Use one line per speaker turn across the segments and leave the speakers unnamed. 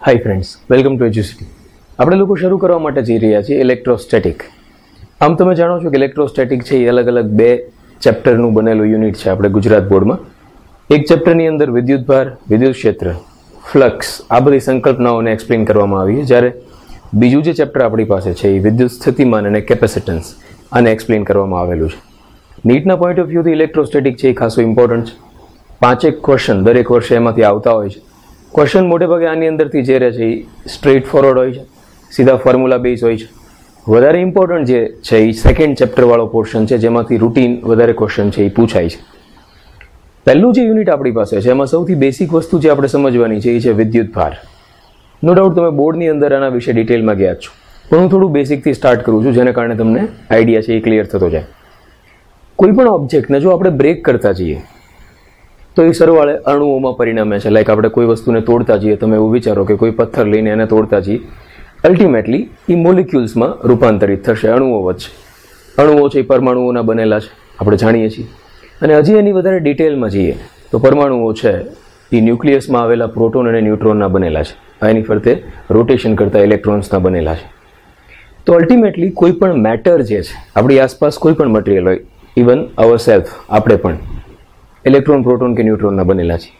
Hi friends, welcome to Educity. આપણે લોકો શરૂ કરવા માટે જઈ રહ્યા છીએ ઇલેક્ટ્રોસ્ટેટિક. આમ તમે જાણો છો કે ઇલેક્ટ્રોસ્ટેટિક છે એ અલગ અલગ બે ચેપ્ટરનું બનેલું યુનિટ છે આપણે ગુજરાત બોર્ડમાં. એક ચેપ્ટરની અંદર વિદ્યુતભાર, વિદ્યુત ક્ષેત્ર, ફ્લક્સ આ બધી સંકલ્પનાઓને એક્સપ્લેન કરવામાં આવી છે, જ્યારે બીજું જે ચેપ્ટર આપણી પાસે છે એ વિદ્યુત સ્થિતિમાન અને કેપેસિટન્સ આને એક્સપ્લેન કરવામાં આવેલું છે. નીટના પોઈન્ટ ઓફ વ્યૂથી ઇલેક્ટ્રોસ્ટેટિક છે એ ખાસું ઇમ્પોર્ટન્ટ છે. 5 ક્વેશ્ચન દરેક વર્ષે એમાંથી આવતા હોય છે. ક્વેશ્ચન મોટે ભાગે આની અંદરથી જે રહે છે એ સ્ટ્રેટ ફોરવર્ડ હોય છે, સીધા ફોર્મ્યુલા બેઝ હોય છે. વધારે ઇમ્પોર્ટન્ટ જે છે એ સેકન્ડ ચેપ્ટરવાળો પોર્શન છે, જેમાંથી રૂટીન વધારે ક્વેશ્ચન છે એ પૂછાય છે. પહેલું જે યુનિટ આપણી પાસે છે એમાં સૌથી બેસિક વસ્તુ જે આપણે સમજવાની છે એ છે વિદ્યુતભાર. નો ડાઉટ તમે બોર્ડની અંદર આના વિશે ડિટેલમાં ગયા છો, પણ હું થોડું બેસિકથી સ્ટાર્ટ કરું છું, જેને કારણે તમને આઈડિયા છે એ ક્લિયર થતો જાય. કોઈ પણ ઓબ્જેક્ટને જો આપણે બ્રેક કરતા જઈએ તો એ સરવાળે અણુઓમાં પરિણમે છે. લાઈક આપણે કોઈ વસ્તુને તોડતા જઈએ, તમે એવું વિચારો કે કોઈ પથ્થર લઈને એને તોડતા જઈએ, અલ્ટિમેટલી એ મોલિક્યુલ્સમાં રૂપાંતરિત થશે અણુઓ વચ્ચે. અણુઓ છે એ પરમાણુઓના બનેલા છે, આપણે જાણીએ છીએ. અને હજી એની વધારે ડિટેલમાં જઈએ તો પરમાણુઓ છે એ ન્યુક્લિયસમાં આવેલા પ્રોટોન અને ન્યુટ્રોનના બનેલા છે, એની ફરતે રોટેશન કરતા ઇલેક્ટ્રોન્સના બનેલા છે. તો અલ્ટિમેટલી કોઈ પણ મેટર જે છે, આપણી આસપાસ કોઈ પણ મટીરિયલ હોય, ઇવન અવર સેલ્ફ, આપણે પણ ઇલેક્ટ્રોન, પ્રોટોન કે ન્યુટ્રોનના બનેલા છે.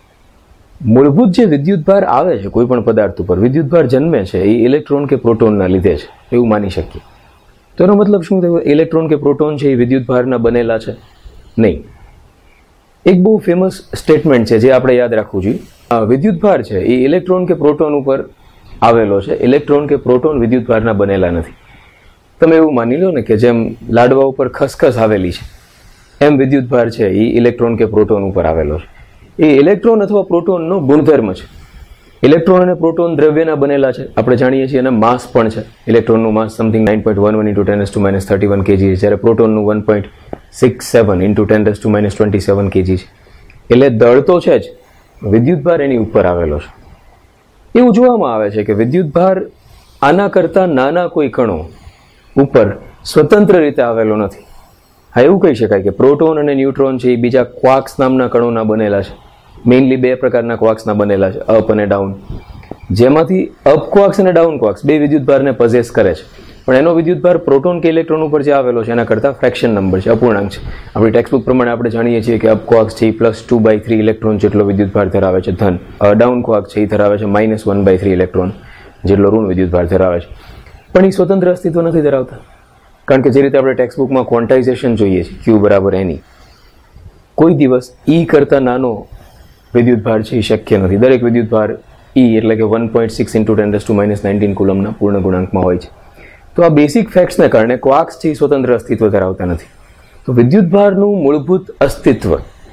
મૂળભૂત જે વિદ્યુતભાર આવે છે કોઈ પણ પદાર્થ ઉપર, વિદ્યુતભાર જન્મે છે એ ઇલેક્ટ્રોન કે પ્રોટોનના લીધે છે, એવું માની શકીએ. તો એનો મતલબ શું થયો? ઇલેક્ટ્રોન કે પ્રોટોન છે એ વિદ્યુતભારના બનેલા છે? નહીં. એક બહુ ફેમસ સ્ટેટમેન્ટ છે જે આપણે યાદ રાખવું જોઈએ. વિદ્યુતભાર છે એ ઇલેક્ટ્રોન કે પ્રોટોન ઉપર આવેલો છે, ઇલેક્ટ્રોન કે પ્રોટોન વિદ્યુતભારના બનેલા નથી. તમે એવું માની લો ને કે જેમ લાડવા ઉપર ખસખસ આવેલી છે, એમ વિદ્યુતભાર છે એ ઇલેક્ટ્રોન કે પ્રોટોન ઉપર આવેલો છે. એ ઇલેક્ટ્રોન અથવા પ્રોટોનનો ગુણધર્મ છે. ઇલેક્ટ્રોન અને પ્રોટોન દ્રવ્યના બનેલા છે, આપણે જાણીએ છીએ, અને માસ પણ છે. ઇલેક્ટ્રોનનું માસ સમથિંગ 9.11 × 10⁻³ kg છે, જ્યારે પ્રોટોનનું 1.67 × 10⁻27 kg છે. એટલે દળ તો છે જ, વિદ્યુતભાર એની ઉપર આવેલો છે. એવું જોવામાં આવે છે કે વિદ્યુતભાર આના કરતાં નાના કોઈ કણો ઉપર સ્વતંત્ર રીતે આવેલો નથી. હા, એવું કહી શકાય કે પ્રોટોન અને ન્યુટ્રોન છે એ બીજા ક્વાર્ક્સ નામના કણોના બનેલા છે. મેઇનલી બે પ્રકારના ક્વાર્ક્સના બનેલા છે, અપ અને ડાઉન. જેમાંથી અપ ક્વાર્ક્સ અને ડાઉન ક્વાર્ક્સ બે વિદ્યુતભારને પોઝેસ કરે છે, પણ એનો વિદ્યુતભાર પ્રોટોન કે ઇલેક્ટ્રોન ઉપર જે આવેલો છે એના કરતાં ફ્રેક્શન નંબર છે, અપૂર્ણાંક છે. આપણી ટેક્સ્ટબુક પ્રમાણે આપણે જાણીએ છીએ કે અપ ક્વાર્ક્સ છે એ +2/3 ઇલેક્ટ્રોન જેટલો વિદ્યુતભાર ધરાવે છે, ધન. ડાઉન ક્વાર્ક છે એ ધરાવે છે -1/3 ઇલેક્ટ્રોન જેટલો ઋણ વિદ્યુતભાર ધરાવે છે. પણ એ સ્વતંત્ર અસ્તિત્વ નથી ધરાવતા, કારણ કે જે રીતે આપણે ટેક્સ્ટબુકમાં ક્વોન્ટાઇઝેશન જોઈએ છીએ, Q = N, કોઈ દિવસ E કરતાં નાનો વિદ્યુતભાર છે એ શક્ય નથી. દરેક વિદ્યુતભાર E એટલે કે 1.6 × 10⁻19 કુલમના પૂર્ણ ગુણાંકમાં હોય છે. તો આ બેસિક ફેક્ટ્સને કારણે ક્વાર્ક્સ છે એ સ્વતંત્ર અસ્તિત્વ ધરાવતા નથી. તો વિદ્યુતભારનું મૂળભૂત અસ્તિત્વ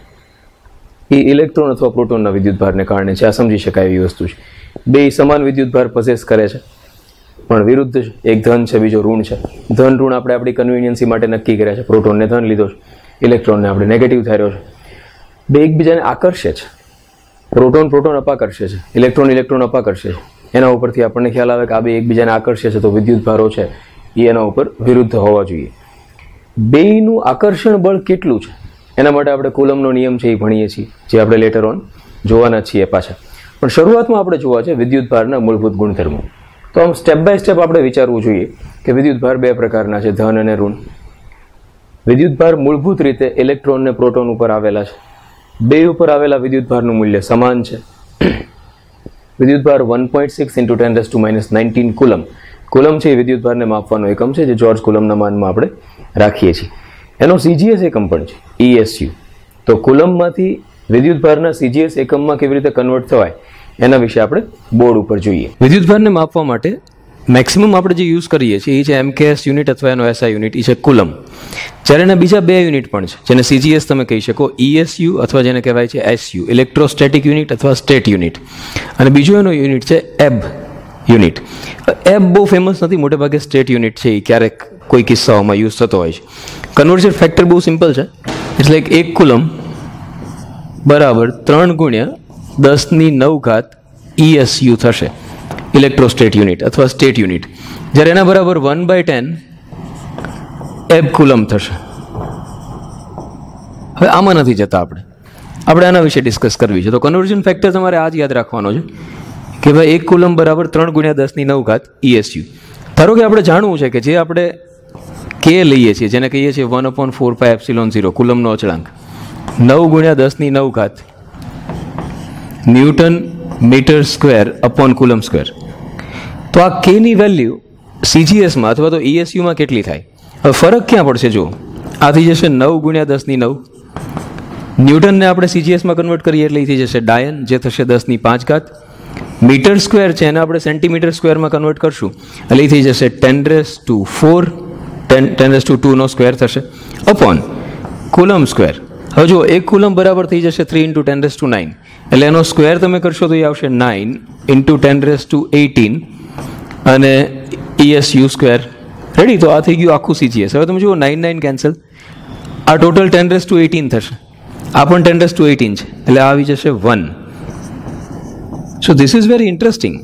એ ઇલેક્ટ્રોન અથવા પ્રોટોનના વિદ્યુતભારને કારણે છે. આ સમજી શકાય એવી વસ્તુ છે. બે સમાન વિદ્યુતભાર પોઝેસ કરે છે, પણ વિરુદ્ધ છે. એક ધન છે, બીજો ઋણ છે. ધન ઋણ આપણે આપણી કન્વિનિયન્સી માટે નક્કી કર્યા છે. પ્રોટોનને ધન લીધો છે, ઇલેક્ટ્રોનને આપણે નેગેટિવ ધાર્યો છે. બે એકબીજાને આકર્ષે છે. પ્રોટોન અપાકર્ષે છે, ઇલેક્ટ્રોન અપાકર્ષે છે. એના ઉપરથી આપણને ખ્યાલ આવે કે આ બે એકબીજાને આકર્ષે છે, તો વિદ્યુતભારો છે એ એના ઉપર વિરુદ્ધ હોવા જોઈએ. બેયનું આકર્ષણ બળ કેટલું છે એના માટે આપણે કુલમનો નિયમ છે એ ભણીએ છીએ, જે આપણે લેટર ઓન જોવાના છીએ પાછા. પણ શરૂઆતમાં આપણે જોવા છે વિદ્યુતભારના મૂળભૂત ગુણધર્મો. તો આમ સ્ટેપ બાય સ્ટેપ આપણે વિચારવું જોઈએ કે વિદ્યુતભાર બે પ્રકારના છે, ધન અને ઋણ. વિદ્યુતભાર મૂળભૂત રીતે ઇલેક્ટ્રોન અને પ્રોટોન ઉપર આવેલા છે. બે ઉપર આવેલા વિદ્યુતભારનું મૂલ્ય સમાન છે. વિદ્યુતભાર 1.6 × 10⁻19 કુલમ. કુલમ છે એ વિદ્યુતભારને માપવાનો એકમ છે, જે જ્યોર્જ કુલમના માનમાં આપણે રાખીએ છીએ. એનો CGS એકમ પણ છે, ESU. તો કુલમમાંથી વિદ્યુતભારના CGS એકમમાં કેવી રીતે કન્વર્ટ થવાય એના વિશે આપણે બોર્ડ ઉપર જોઈએ. વિદ્યુતભારને માપવા માટે મેક્સિમમ આપણે જે યુઝ કરીએ છીએ એ છે MKS યુનિટ અથવા એનો SI યુનિટ, એ છે કુલમ. જ્યારે એના બીજા બે યુનિટ પણ છે, જેને CGS તમે કહી શકો, ESU અથવા જેને કહેવાય છે SU, ઇલેક્ટ્રોસ્ટેટિક યુનિટ અથવા સ્ટેટ યુનિટ. અને બીજો એનો યુનિટ છે EB યુનિટ. EB બહુ ફેમસ નથી, મોટે ભાગે સ્ટેટ યુનિટ છે, એ ક્યારેક કોઈ કિસ્સાઓમાં યુઝ થતો હોય છે. કન્વર્ઝન ફેક્ટર બહુ સિમ્પલ છે. એટલે કે 1 કુલમ બરાબર 3 × 10⁹ ESU થશે, ઇલેક્ટ્રોસ્ટેટ યુનિટ અથવા સ્ટેટ યુનિટ. જ્યારે એના બરાબર 1/10 EB કુલમ થશે. હવે આમાં નથી જતા આપણે આના વિશે ડિસ્કસ કરવી છે. તો કન્વર્ઝન ફેક્ટર તમારે આ જ યાદ રાખવાનો છે કે ભાઈ 1 કુલમ બરાબર 3 ગુણ્યા 10⁹ ESU. ધારો કે આપણે જાણવું છે કે જે આપણે કે લઈએ છીએ જેને કહીએ છીએ 1/4πε0 કુલમનો અચળાંક 9 ગુણ્યા 10⁹ newton metre square upon coulomb square. તો આ કેની વેલ્યુ CGSમાં અથવા તો ESUમાં કેટલી થાય? હવે ફરક ક્યાં પડશે? જો આ થઈ જશે 9 ગુણ્યા 10⁹. ન્યૂટનને આપણે CGSમાં કન્વર્ટ કરીએ એટલે થઈ જશે ડાયન, જે થશે 10⁵. મીટર સ્ક્વેર છે એને આપણે સેન્ટીમીટર સ્ક્વેરમાં કન્વર્ટ કરશું એટલે થઈ જશે 10⁴, 10⁻²નો સ્ક્વેર થશે અપોન કુલમ સ્ક્વેર. હવે જો 1 કુલમ બરાબર થઈ જશે 3 × 10⁹, એટલે એનો સ્ક્વેર તમે કરશો તો એ આવશે 9 × 10⁸ અને ESU સ્ક્વેર. રેડી? તો આ થઈ ગયું આખું CGS. હવે તમે જુઓ 9 9 કેન્સલ, આ ટોટલ 10⁸ થશે, આ પણ 10⁸ છે એટલે આવી જશે 1. So this is very interesting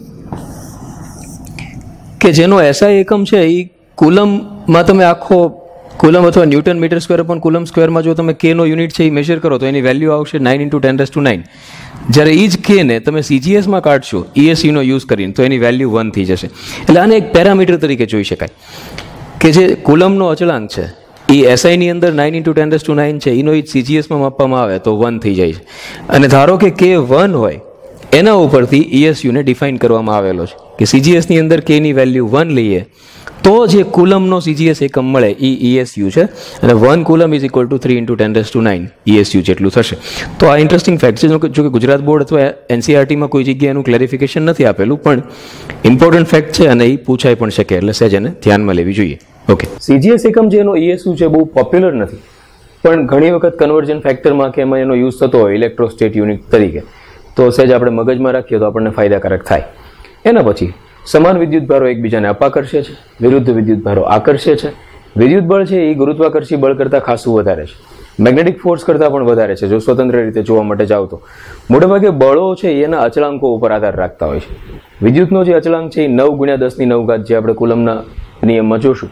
કે જેનો SI એકમ છે એ કુલમમાં તમે આખો કુલમ અથવા newton metre square upon coulomb સ્ક્વેરમાં જો તમે કેનો યુનિટ છે એ મેજર કરો તો એની વેલ્યુ આવશે 9 × 10⁹. જ્યારે એ જ કેને તમે CGSમાં કાઢશો ESUનો યુઝ કરીને તો એની વેલ્યુ 1 થઈ જશે. એટલે આને એક પેરામીટર તરીકે જોઈ શકાય કે જે કુલમનો અચળાંક છે એ SIની અંદર 9 × 10⁹ છે, એનો એ CGSમાં માપવામાં આવે તો 1 થઈ જાય છે. અને ધારો કે K 1 હોય એના ઉપરથી ESUને ડિફાઇન કરવામાં આવેલો છે કે CGSની અંદર કેની વેલ્યુ 1 લઈએ તો જે કુલમનો CGS એકમ મળે એ ESU છે અને 1 coulomb is equal to 3 × 10⁹ ESU જેટલું થશે. તો આ ઇન્ટરેસ્ટિંગ ફેક્ટ છે. જો કે ગુજરાત બોર્ડ અથવા NCERTમાં કોઈ જગ્યાએ એનું ક્લેરિફિકેશન નથી આપેલું, પણ ઇમ્પોર્ટન્ટ ફેક્ટ છે અને એ પૂછાઈ પણ શકે, એટલે સહેજ એને ધ્યાનમાં લેવી જોઈએ. ઓકે, CGS એકમ જે એનો ESU છે બહુ પોપ્યુલર નથી, પણ ઘણી વખત કન્વર્જન ફેક્ટરમાં કે એમાં એનો યુઝ થતો હોય ઇલેક્ટ્રોસ્ટેટ યુનિટ તરીકે, તો સહેજ આપણે મગજમાં રાખીએ તો આપણને ફાયદાકારક થાય. એના પછી સમાન વિદ્યુતભારો એકબીજાને અપાકર્ષે છે, વિરુદ્ધ વિદ્યુતભારો આકર્ષે છે. વિદ્યુત બળ છે એ ગુરુત્વાકર્ષી બળ કરતાં ખાસું વધારે છે, મેગ્નેટિક ફોર્સ કરતાં પણ વધારે છે. જો સ્વતંત્ર રીતે જોવા માટે જાઓ તો મોટેભાગે બળો છે એના અચળાંકો ઉપર આધાર રાખતા હોય છે. વિદ્યુતનો જે અચળાંક છે એ 9 × 10⁹ જે આપણે કુલમના નિયમમાં જોશું,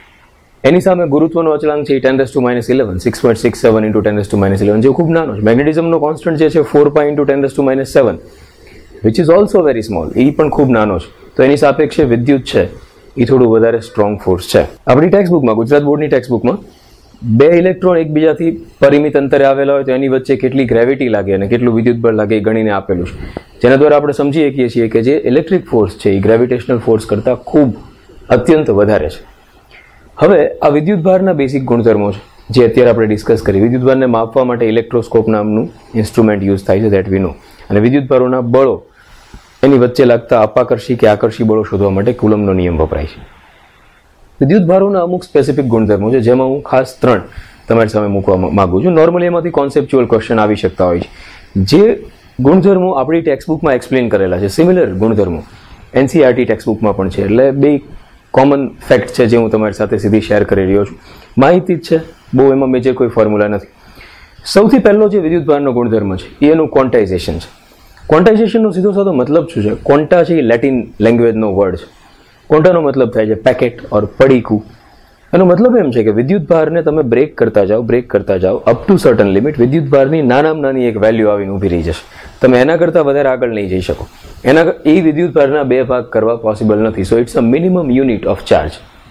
એની સામે ગુરુત્વનો અચળાંક છે એ 10⁻11 6.67 × 10⁻11 જે ખૂબ નાનો છે. મેગ્નેટિઝમનો કોન્સ્ટન્ટ જે છે 4π × 10⁻7 which is also very small, એ પણ ખૂબ નાનો છે. તો એની સાપેક્ષે વિદ્યુત છે એ થોડું વધારે સ્ટ્રોંગ ફોર્સ છે. આપણી ટેક્સ્ટબુકમાં, ગુજરાત બોર્ડની ટેક્સ્ટબુકમાં 2 ઇલેક્ટ્રોન એકબીજાથી પરિમિત અંતરે આવેલા હોય તો એની વચ્ચે કેટલી ગ્રેવિટી લાગે અને કેટલું વિદ્યુત બળ લાગે એ ગણીને આપેલું છે, જેના દ્વારા આપણે સમજી શકીએ છીએ કે જે ઇલેક્ટ્રિક ફોર્સ છે એ ગ્રેવિટેશનલ ફોર્સ કરતાં ખૂબ અત્યંત વધારે છે. હવે આ વિદ્યુતભારના બેસિક ગુણધર્મો છે જે અત્યારે આપણે ડિસ્કસ કરી. વિદ્યુતભારને માપવા માટે ઇલેક્ટ્રોસ્કોપ નામનું ઇન્સ્ટ્રુમેન્ટ યુઝ થાય છે, ધેટ વી નો. અને વિદ્યુતભારોના બળો એની વચ્ચે લાગતા અપાકર્ષી કે આકર્ષી બળો શોધવા માટે કુલમનો નિયમ વપરાય છે. વિદ્યુતભારોના અમુક સ્પેસિફિક ગુણધર્મો છે જેમાં હું ખાસ 3 તમારી સામે મૂકવા માંગુ છું. નોર્મલી એમાંથી કોન્સેપ્ચ્યુઅલ ક્વેશ્ચન આવી શકતા હોય છે. જે ગુણધર્મો આપણી ટેક્સ્ટબુકમાં એક્સપ્લેન કરેલા છે, સિમિલર ગુણધર્મો NCERT ટેક્સ્ટબુકમાં પણ છે, એટલે બે કોમન ફેક્ટ છે જે હું તમારી સાથે સીધી શેર કરી રહ્યો છું. માહિતી જ છે, બહુ એમાં મેજર કોઈ ફોર્મ્યુલા નથી. સૌથી પહેલો જે વિદ્યુતભારનો ગુણધર્મ છે એ એનું ક્વોન્ટાઇઝેશન છે. ક્વોન્ટાઇઝેશનનો સીધો સાધો મતલબ શું છે? ક્વોન્ટા છે એ લેટિન લેંગ્વેજનો વર્ડ છે. ક્વોન્ટાનો મતલબ થાય છે પેકેટ ઓર પડીકું. એનો મતલબ એમ છે કે વિદ્યુતભારને તમે બ્રેક કરતા જાઓ અપ ટુ સર્ટન લિમિટ, વિદ્યુતભારની નાનામાં નાની એક વેલ્યુ આવીને ઊભી રહી જશે. તમે એના કરતાં વધારે આગળ નહીં જઈ શકો. એ વિદ્યુતભારના 2 ભાગ કરવા પોસિબલ નથી. So it's a minimum unit of charge.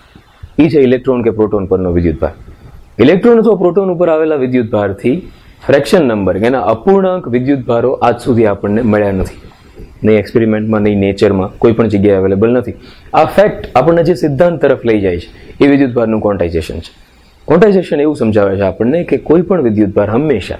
એ છે ઇલેક્ટ્રોન કે પ્રોટોન પરનો વિદ્યુતભાર. ઇલેક્ટ્રોન અથવા પ્રોટોન ઉપર આવેલા વિદ્યુતભારથી ફ્રેક્શન નંબર, એના અપૂર્ણાંક વિદ્યુતભારો આજ સુધી આપણને મળ્યા નથી. નહીં એક્સપેરિમેન્ટમાં, નહીં નેચરમાં, કોઈ પણ જગ્યાએ અવેલેબલ નથી. આ ફેક્ટ આપણને જે સિદ્ધાંત તરફ લઈ જાય છે એ વિદ્યુતભારનું ક્વોન્ટાઇઝેશન છે. ક્વોન્ટાઇઝેશન એવું સમજાવે છે આપણને કે કોઈ પણ વિદ્યુતભાર હંમેશા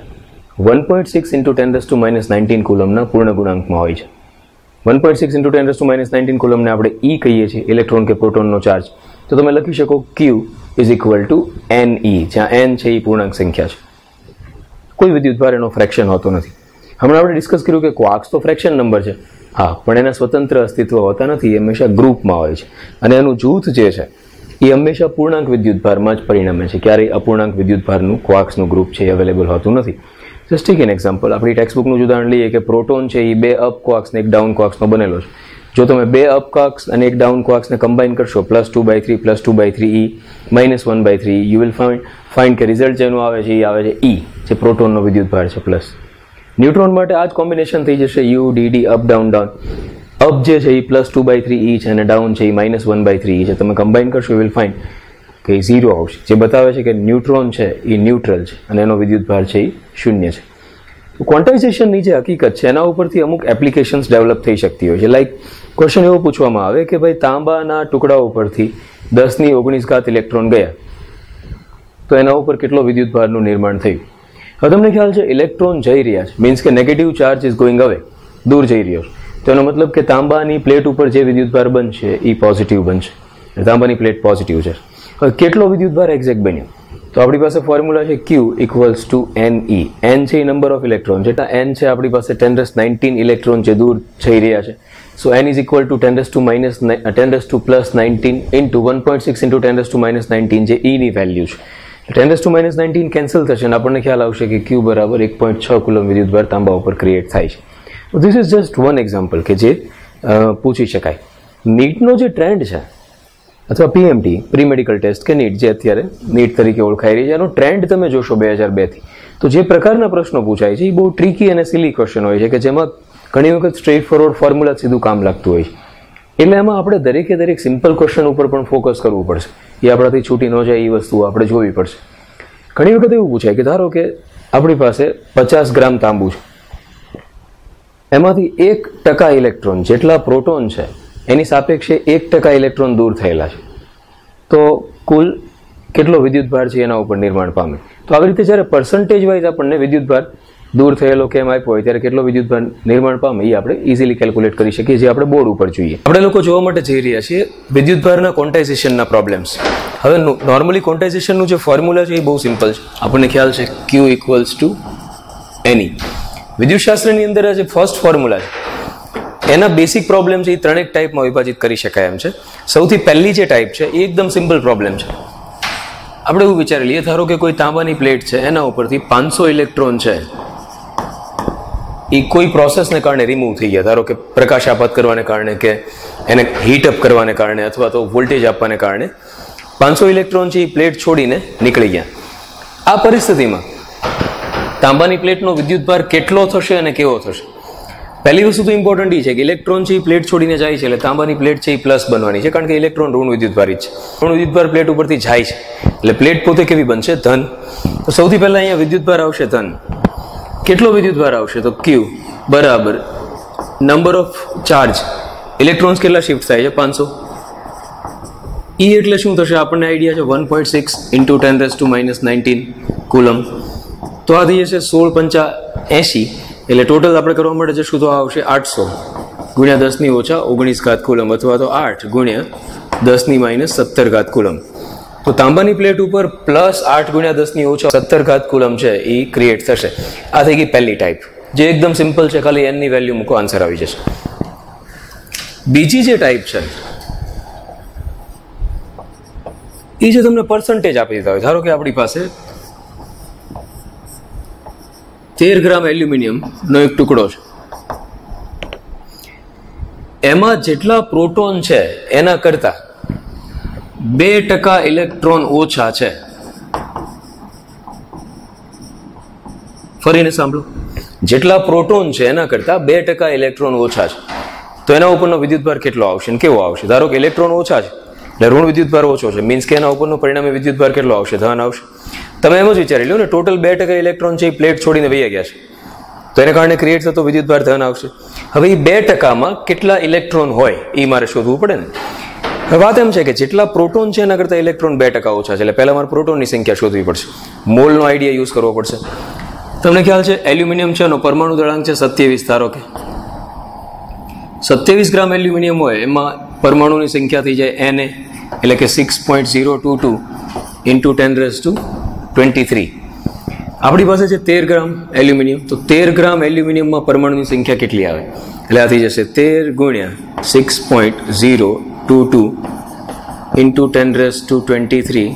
1.6 × 10⁻19 કુલમના પૂર્ણ ગુણાંકમાં હોય છે. 1.6 × 10⁻19 કુલમને આપણે E કહીએ છીએ, ઇલેક્ટ્રોન કે પ્રોટોનનો ચાર્જ. તો તમે લખી શકો Q is equal to NE, જ્યાં N છે એ પૂર્ણાંક સંખ્યા છે. કોઈ વિદ્યુતભાર એનો ફ્રેક્શન હોતો નથી. હમણાં આપણે ડિસ્કસ કર્યું કે ક્વાર્ક્સ તો ફ્રેક્શન નંબર છે, હા, પણ એના સ્વતંત્ર અસ્તિત્વ હોતા નથી, એ હંમેશા ગ્રુપમાં હોય છે. અને એનું જૂથ જે છે એ હંમેશા પૂર્ણાંક વિદ્યુતભારમાં જ પરિણમે છે. ક્યારેય અપૂર્ણાંક વિદ્યુતભારનું ક્વાર્ક્સનું ગ્રુપ છે એ અવેલેબલ હોતું નથી. Just take an example. આપણી ટેક્સ્ટબુકનું ઉદાહરણ લઈએ કે પ્રોટોન છે એ 2 અપ ક્વાર્ક્સ ને 1 ડાઉન ક્વાર્ક્સનો બનેલો છે. જો તમે 2 અપ ક્વાર્ક્સ અને 1 ડાઉન ક્વાર્ક્સને કમ્બાઇન કરશો, +2/3 +2/3 E -1/3, યુ વિલ ફાઇન્ડ કે રિઝલ્ટ જેનું આવે છે એ આવે છે E, જે પ્રોટોનનો વિદ્યુતભાર છે પ્લસ. ન્યુટ્રોન માટે આ જ કોમ્બિનેશન થઈ જશે, U, D, D, up down down. Up જે છે એ +2/3 છે અને ડાઉન છે એ -1/3 છે. તમે કમ્બાઈન કરશો યુ વિલ ફાઇન્ડ કે એ 0 આવશે, જે બતાવે છે કે ન્યુટ્રોન છે એ ન્યુટ્રલ છે અને એનો વિદ્યુતભાર છે એ 0 છે. તો ક્વોન્ટાઇઝેશનની જે હકીકત છે એના ઉપરથી અમુક એપ્લિકેશન્સ ડેવલપ થઈ શકતી હોય છે. લાઈક ક્વેશ્ચન એવો પૂછવામાં આવે કે ભાઈ તાંબાના ટુકડા ઉપરથી 10⁹ ઇલેક્ટ્રોન ગયા તો એના ઉપર કેટલો વિદ્યુતભારનું નિર્માણ થયું. હવે તમને ખ્યાલ છે ઇલેક્ટ્રોન જઈ રહ્યા છે, મીન્સ કે નેગેટિવ ચાર્જ ઇઝ ગોઈંગ અવે, દૂર જઈ રહ્યો છે. તો એનો મતલબ કે તાંબાની પ્લેટ ઉપર જે વિદ્યુતભાર બનશે એ પોઝિટિવ બનશે, તાંબાની પ્લેટ પોઝિટિવ છે. હવે કેટલો વિદ્યુતભાર એક્ઝેક્ટ બન્યો? તો આપણી પાસે ફોર્મ્યુલા છે Q = Ne. n છે એ નંબર ઓફ ઇલેક્ટ્રોન, જેટલા n છે આપણી પાસે 10⁻19 ઇલેક્ટ્રોન જે દૂર જઈ રહ્યા છે. સો n = 10⁻19 into 1.6 into 10⁻19 જે e ની વેલ્યુ છે. 10⁻19 કેન્સલ થશે અને આપણને ખ્યાલ આવશે કે Q બરાબર 1.6 કુલમ વિદ્યુતભાર તાંબા ઉપર ક્રિએટ થાય છે. This is just one example કે જે પૂછી શકાય. નીટનો જે ટ્રેન્ડ છે અથવા PMT પ્રી મેડિકલ ટેસ્ટ કે નીટ જે અત્યારે નીટ તરીકે ઓળખાઈ રહી છે, એનો ટ્રેન્ડ તમે જોશો 2002થી, તો જે પ્રકારના પ્રશ્નો પૂછાય છે એ બહુ ટ્રિકી અને સિલી ક્વેશ્ચન હોય છે કે જેમાં ઘણી વખત સ્ટ્રેટ ફોરવર્ડ ફોર્મ્યુલા સીધું કામ લાગતું હોય છે. એટલે એમાં આપણે દરેક સિમ્પલ ક્વેશ્ચન ઉપર પણ ફોકસ કરવું પડશે. એ આપણાથી છૂટી ન જાય એ વસ્તુઓ આપણે જોવી પડશે. ઘણી વખત એવું પૂછાય કે ધારો કે આપણી પાસે 50 ગ્રામ તાંબુ છે, એમાંથી 1% ઇલેક્ટ્રોન જેટલા પ્રોટોન છે એની સાપેક્ષે 1% ઇલેક્ટ્રોન દૂર થયેલા છે, તો કુલ કેટલો વિદ્યુતભાર છે એના ઉપર નિર્માણ પામે. તો આવી રીતે જ્યારે પર્સન્ટેજ વાઇઝ આપણને વિદ્યુતભાર દૂર થયેલો કેમ આપ્યો હોય ત્યારે કેટલો વિદ્યુતભાર નિર્માણ પામે એ આપણે ઇઝીલી કેલ્ક્યુલેટ કરી શકીએ, જે આપણે બોર્ડ ઉપર જોઈએ. આપણે લોકો જોવા માટે જઈ રહ્યા છીએ વિદ્યુતભારના ક્વોન્ટાઇઝેશનના પ્રોબ્લેમ્સ. હવે નોર્મલી ક્વોન્ટાઇઝેશનનું જે ફોર્મ્યુલા છે એ બહુ સિમ્પલ છે, આપણને ખ્યાલ છે Q = Ne. વિદ્યુતશાસ્ત્રની અંદર જે ફર્સ્ટ ફોર્મ્યુલા છે એના બેસિક પ્રોબ્લેમ છે એ 3 ટાઈપમાં વિભાજિત કરી શકાય એમ છે. સૌથી પહેલી જે ટાઈપ છે એ એકદમ સિમ્પલ પ્રોબ્લેમ છે. આપણે એવું વિચારી લઈએ, ધારો કે કોઈ તાંબાની પ્લેટ છે, એના ઉપરથી 500 ઇલેક્ટ્રોન છે એ કોઈ પ્રોસેસને કારણે રિમૂવ થઈ ગયા, ધારો કે પ્રકાશ આપાત કરવાને કારણે કે એને હીટઅપ કરવાને કારણે અથવા તો વોલ્ટેજ આપવાને કારણે 500 ઇલેક્ટ્રોન છે એ પ્લેટ છોડીને નીકળી ગયા. આ પરિસ્થિતિમાં તાંબાની પ્લેટનો વિદ્યુતભાર કેટલો થશે અને કેવો થશે? પહેલી વસ્તુ તો ઇમ્પોર્ટન્ટ એ છે કે ઇલેક્ટ્રોન છે એ પ્લેટ છોડીને જાય છે એટલે તાંબાની પ્લેટ છે એ પ્લસ બનવાની છે, કારણ કે ઇલેક્ટ્રોન ઋણ વિદ્યુતભારી છે. ઋણ વિદ્યુતભાર પ્લેટ ઉપરથી જાય છે એટલે પ્લેટ પોતે કેવી બનશે? ધન. તો સૌથી પહેલા અહીંયા વિદ્યુતભાર આવશે ધન. કેટલો વિદ્યુતભાર આવશે? તો Q બરાબર નંબર ઓફ ચાર્જ, ઇલેક્ટ્રોન્સ કેટલા શિફ્ટ થાય છે? 500. E એટલે શું થશે? આપણને આઈડિયા છે 1.6 into 10⁻19 કુલમ. તો આ થઈ જશે 16 × 80, એટલે ટોટલ આપણે કરવા માટે જશું તો આ આવશે 800 × 10⁻−19 કુલમ અથવા તો 8 × 10⁻17 કુલમ. તો તાંબાની પ્લેટ ઉપર +8 × 10⁻17 કુલમ છે એ ક્રિએટ થશે. આ થઈ ગઈ પહેલી ટાઈપ, જે એકદમ સિમ્પલ છે, ખાલી n ની વેલ્યુ મૂકો આન્સર આવી જશે. બીજી જે ટાઈપ છે એ જે તમને પર્સન્ટેજ આપી દીધા હોય, ધારો કે આપણી પાસે 13 ગ્રામ એલ્યુમિનિયમનો એક ટુકડો છે, એમાં જેટલા પ્રોટોન છે એના કરતા 2% ઇલેક્ટ્રોન ઓછા છે. ફરીને સાંભળો, જેટલા પ્રોટોન છે એના કરતા 2% ઇલેક્ટ્રોન ઓછા છે, તો એના ઉપરનો વિદ્યુતભાર કેટલો આવશે અને કેવો આવશે? ધારો કે ઇલેક્ટ્રોન ઓછા છે એટલે ઋણ વિદ્યુતભાર ઓછો છે, મીન્સ કે એના ઉપરનો પરિણામે વિદ્યુતભાર કેટલો આવશે? ધન આવશે. તમે એમ જ વિચારી લો ને, ટોટલ 2% ઇલેક્ટ્રોન છે એ પ્લેટ છોડીને વહી ગયા છે, તો એને કારણે ક્રિએટ થતો વિદ્યુતભાર ધન આવશે. હવે એ 2%માં કેટલા ઇલેક્ટ્રોન હોય એ મારે શોધવું પડે ને. હવે વાત એમ છે કે જેટલા પ્રોટોન છે એના કરતાં ઇલેક્ટ્રોન 2% ઓછા છે, એટલે પહેલા મારે પ્રોટોનની સંખ્યા શોધવી પડશે, મોલનો આઈડિયા યુઝ કરવો પડશે. તમને ખ્યાલ છે એલ્યુમિનિયમ છે એનો પરમાણુ દળાંક છે 27. ધારો કે 27 ગ્રામ એલ્યુમિનિયમ હોય એમાં પરમાણુની સંખ્યા થઈ જાય Na, એટલે કે 6.022 into 10⁻23. આપણી પાસે છે 13 ગ્રામ એલ્યુમિનિયમ, તો 13 ગ્રામ એલ્યુમિનિયમમાં પરમાણુની સંખ્યા કેટલી આવે? એટલે આ થઈ જશે 13 × 6.022 into 10⁻23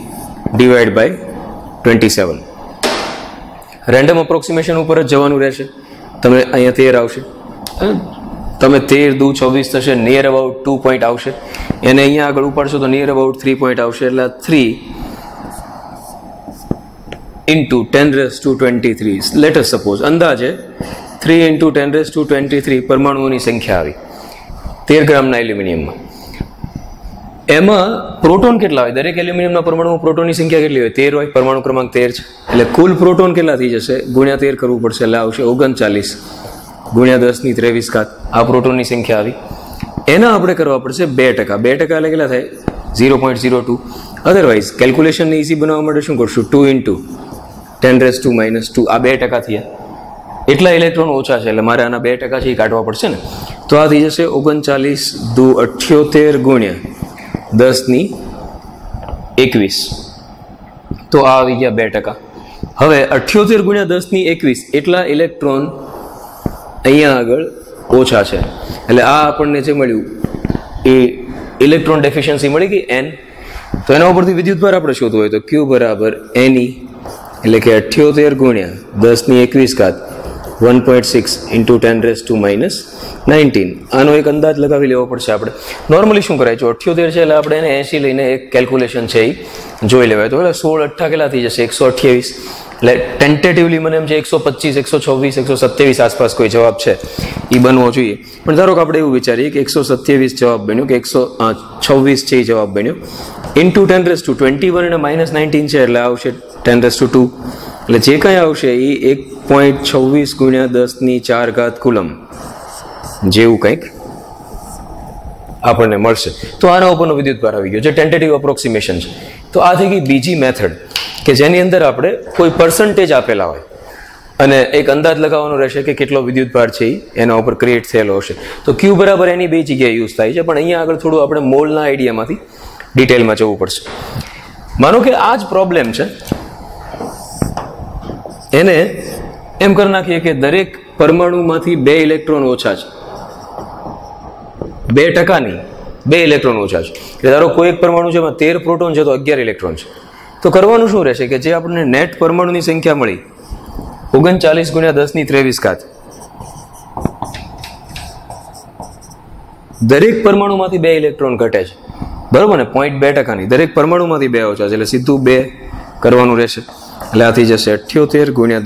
/27. રેન્ડમ અપ્રોક્સિમેશન ઉપર જ જવાનું રહેશે. તમે અહીંયા 13 આવશે, તમે 13 × 2 = 24 થશે, નિયર અબાઉટ 2 પોઈન્ટ આવશે, એને અહીંયા આગળ ઉપાડશો તો નિયર અબાઉટ 3 પોઈન્ટ આવશે, એટલે 3 into 10⁻23. લેટ અસ સપોઝ અંદાજે 3 into 10⁻23 પરમાણુઓની સંખ્યા આવી. 13 ગ્રામના એલ્યુમિનિયમમાં. એમાં પ્રોટોન કેટલા હોય? દરેક એલ્યુમિનિયમના પરમાણુમાં પ્રોટોનની સંખ્યા કેટલી હોય? 13 હોય. પરમાણુ ક્રમાંક 13 છે. એટલે કુલ પ્રોટોન કેટલા થઈ જશે? ગુણ્યા 13 કરવું પડશે, એટલે આવશે 39 ગુણ્યા 10⁻23. આ પ્રોટોનની સંખ્યા આવી. એના આપણે કરવા પડશે 2%. 2% એટલે કેટલા થાય? 0.02. અધરવાઇઝ કેલ્ક્યુલેશનને ઇઝી બનાવવા માટે શું કરશું? 2 × 10⁻². આ 2% થયા. એટલા ઇલેક્ટ્રોન ઓછા છે, એટલે મારે આના 2% છે એ કાઢવા પડશે ને. તો આ થઈ જશે 39 દુ 78 ગુણ્યા 10⁻21. તો આ આવી ગયા 2%. હવે 78 ગુણ્યા 10⁻21 એટલા ઇલેક્ટ્રોન અહીંયા આગળ ઓછા છે. એટલે આ આપણને જે મળ્યું એ ઇલેક્ટ્રોન ડેફિશિયન્સી મળી ગઈ n. તો એના ઉપરથી વિદ્યુતભાર આપણે શોધવો હોય તો Q બરાબર Ne, એટલે કે 78 ગુણ્યા 10⁻21 1.6 × 10⁻19. આનો એક અંદાજ લગાવી લેવો પડશે આપણે. નોર્મલી શું કરાય? જો 78 છે એટલે આપણે એને 80 લઈને એક કેલ્ક્યુલેશન છે એ જોઈ લેવાય. તો એટલે 16 8 કેટલા થઈ જશે? 128. એટલે ટેન્ટેટિવલી મને એમ છે 125, 126, 127 આસપાસ કોઈ જવાબ છે એ બનવો જોઈએ. પણ ધારો કે આપણે એવું વિચારીએ કે 127 જવાબ બન્યો, કે 126 છે એ જવાબ બન્યો, ઇન્ટુ 10⁻21 અને -19 છે એટલે આવશે 10⁻². એટલે જે કંઈ આવશે એ 1.26 ગુણ્યા 10⁴ કુલમ જેવું કંઈક આપણને મળશે. તો આના ઉપરનો વિદ્યુતભાર આવી ગયો, જે ટેન્ટેટિવ અપ્રોક્સિમેશન છે. તો આ થઈ ગઈ બીજી મેથડ, કે જેની અંદર આપણે કોઈ પર્સન્ટેજ આપેલા હોય અને એક અંદાજ લગાવવાનો રહેશે કે કેટલો વિદ્યુતભાર છે એના ઉપર ક્રિએટ થયેલો હશે. તો Q બરાબર એની બે જગ્યાએ યુઝ થાય છે, પણ અહીંયા આગળ થોડું આપણે મોલના આઈડિયામાંથી ડિટેલમાં જવું પડશે. માનો કે આ જ પ્રોબ્લેમ છે, એને એમ કરી નાખીએ કે દરેક પરમાણુમાંથી 2 ઇલેક્ટ્રોન ઓછા છે. 2%ની 2 ઇલેક્ટ્રોન ઓછા છે. એટલે ધારો કોઈ એક પરમાણુ છે એમાં 13 પ્રોટોન છે તો 11 ઇલેક્ટ્રોન છે. તો કરવાનું શું રહેશે કે જે આપણને નેટ પરમાણુની સંખ્યા મળી 39 ગુણ્યા 10⁻23, દરેક પરમાણુમાંથી 2 ઇલેક્ટ્રોન ઘટે છે, બરોબર ને? 0.2%ની દરેક પરમાણુમાંથી 2 ઓછા છે, એટલે સીધું 2 કરવાનું રહેશે. એટલે આ થઈ જશે 78 ગુણ્યા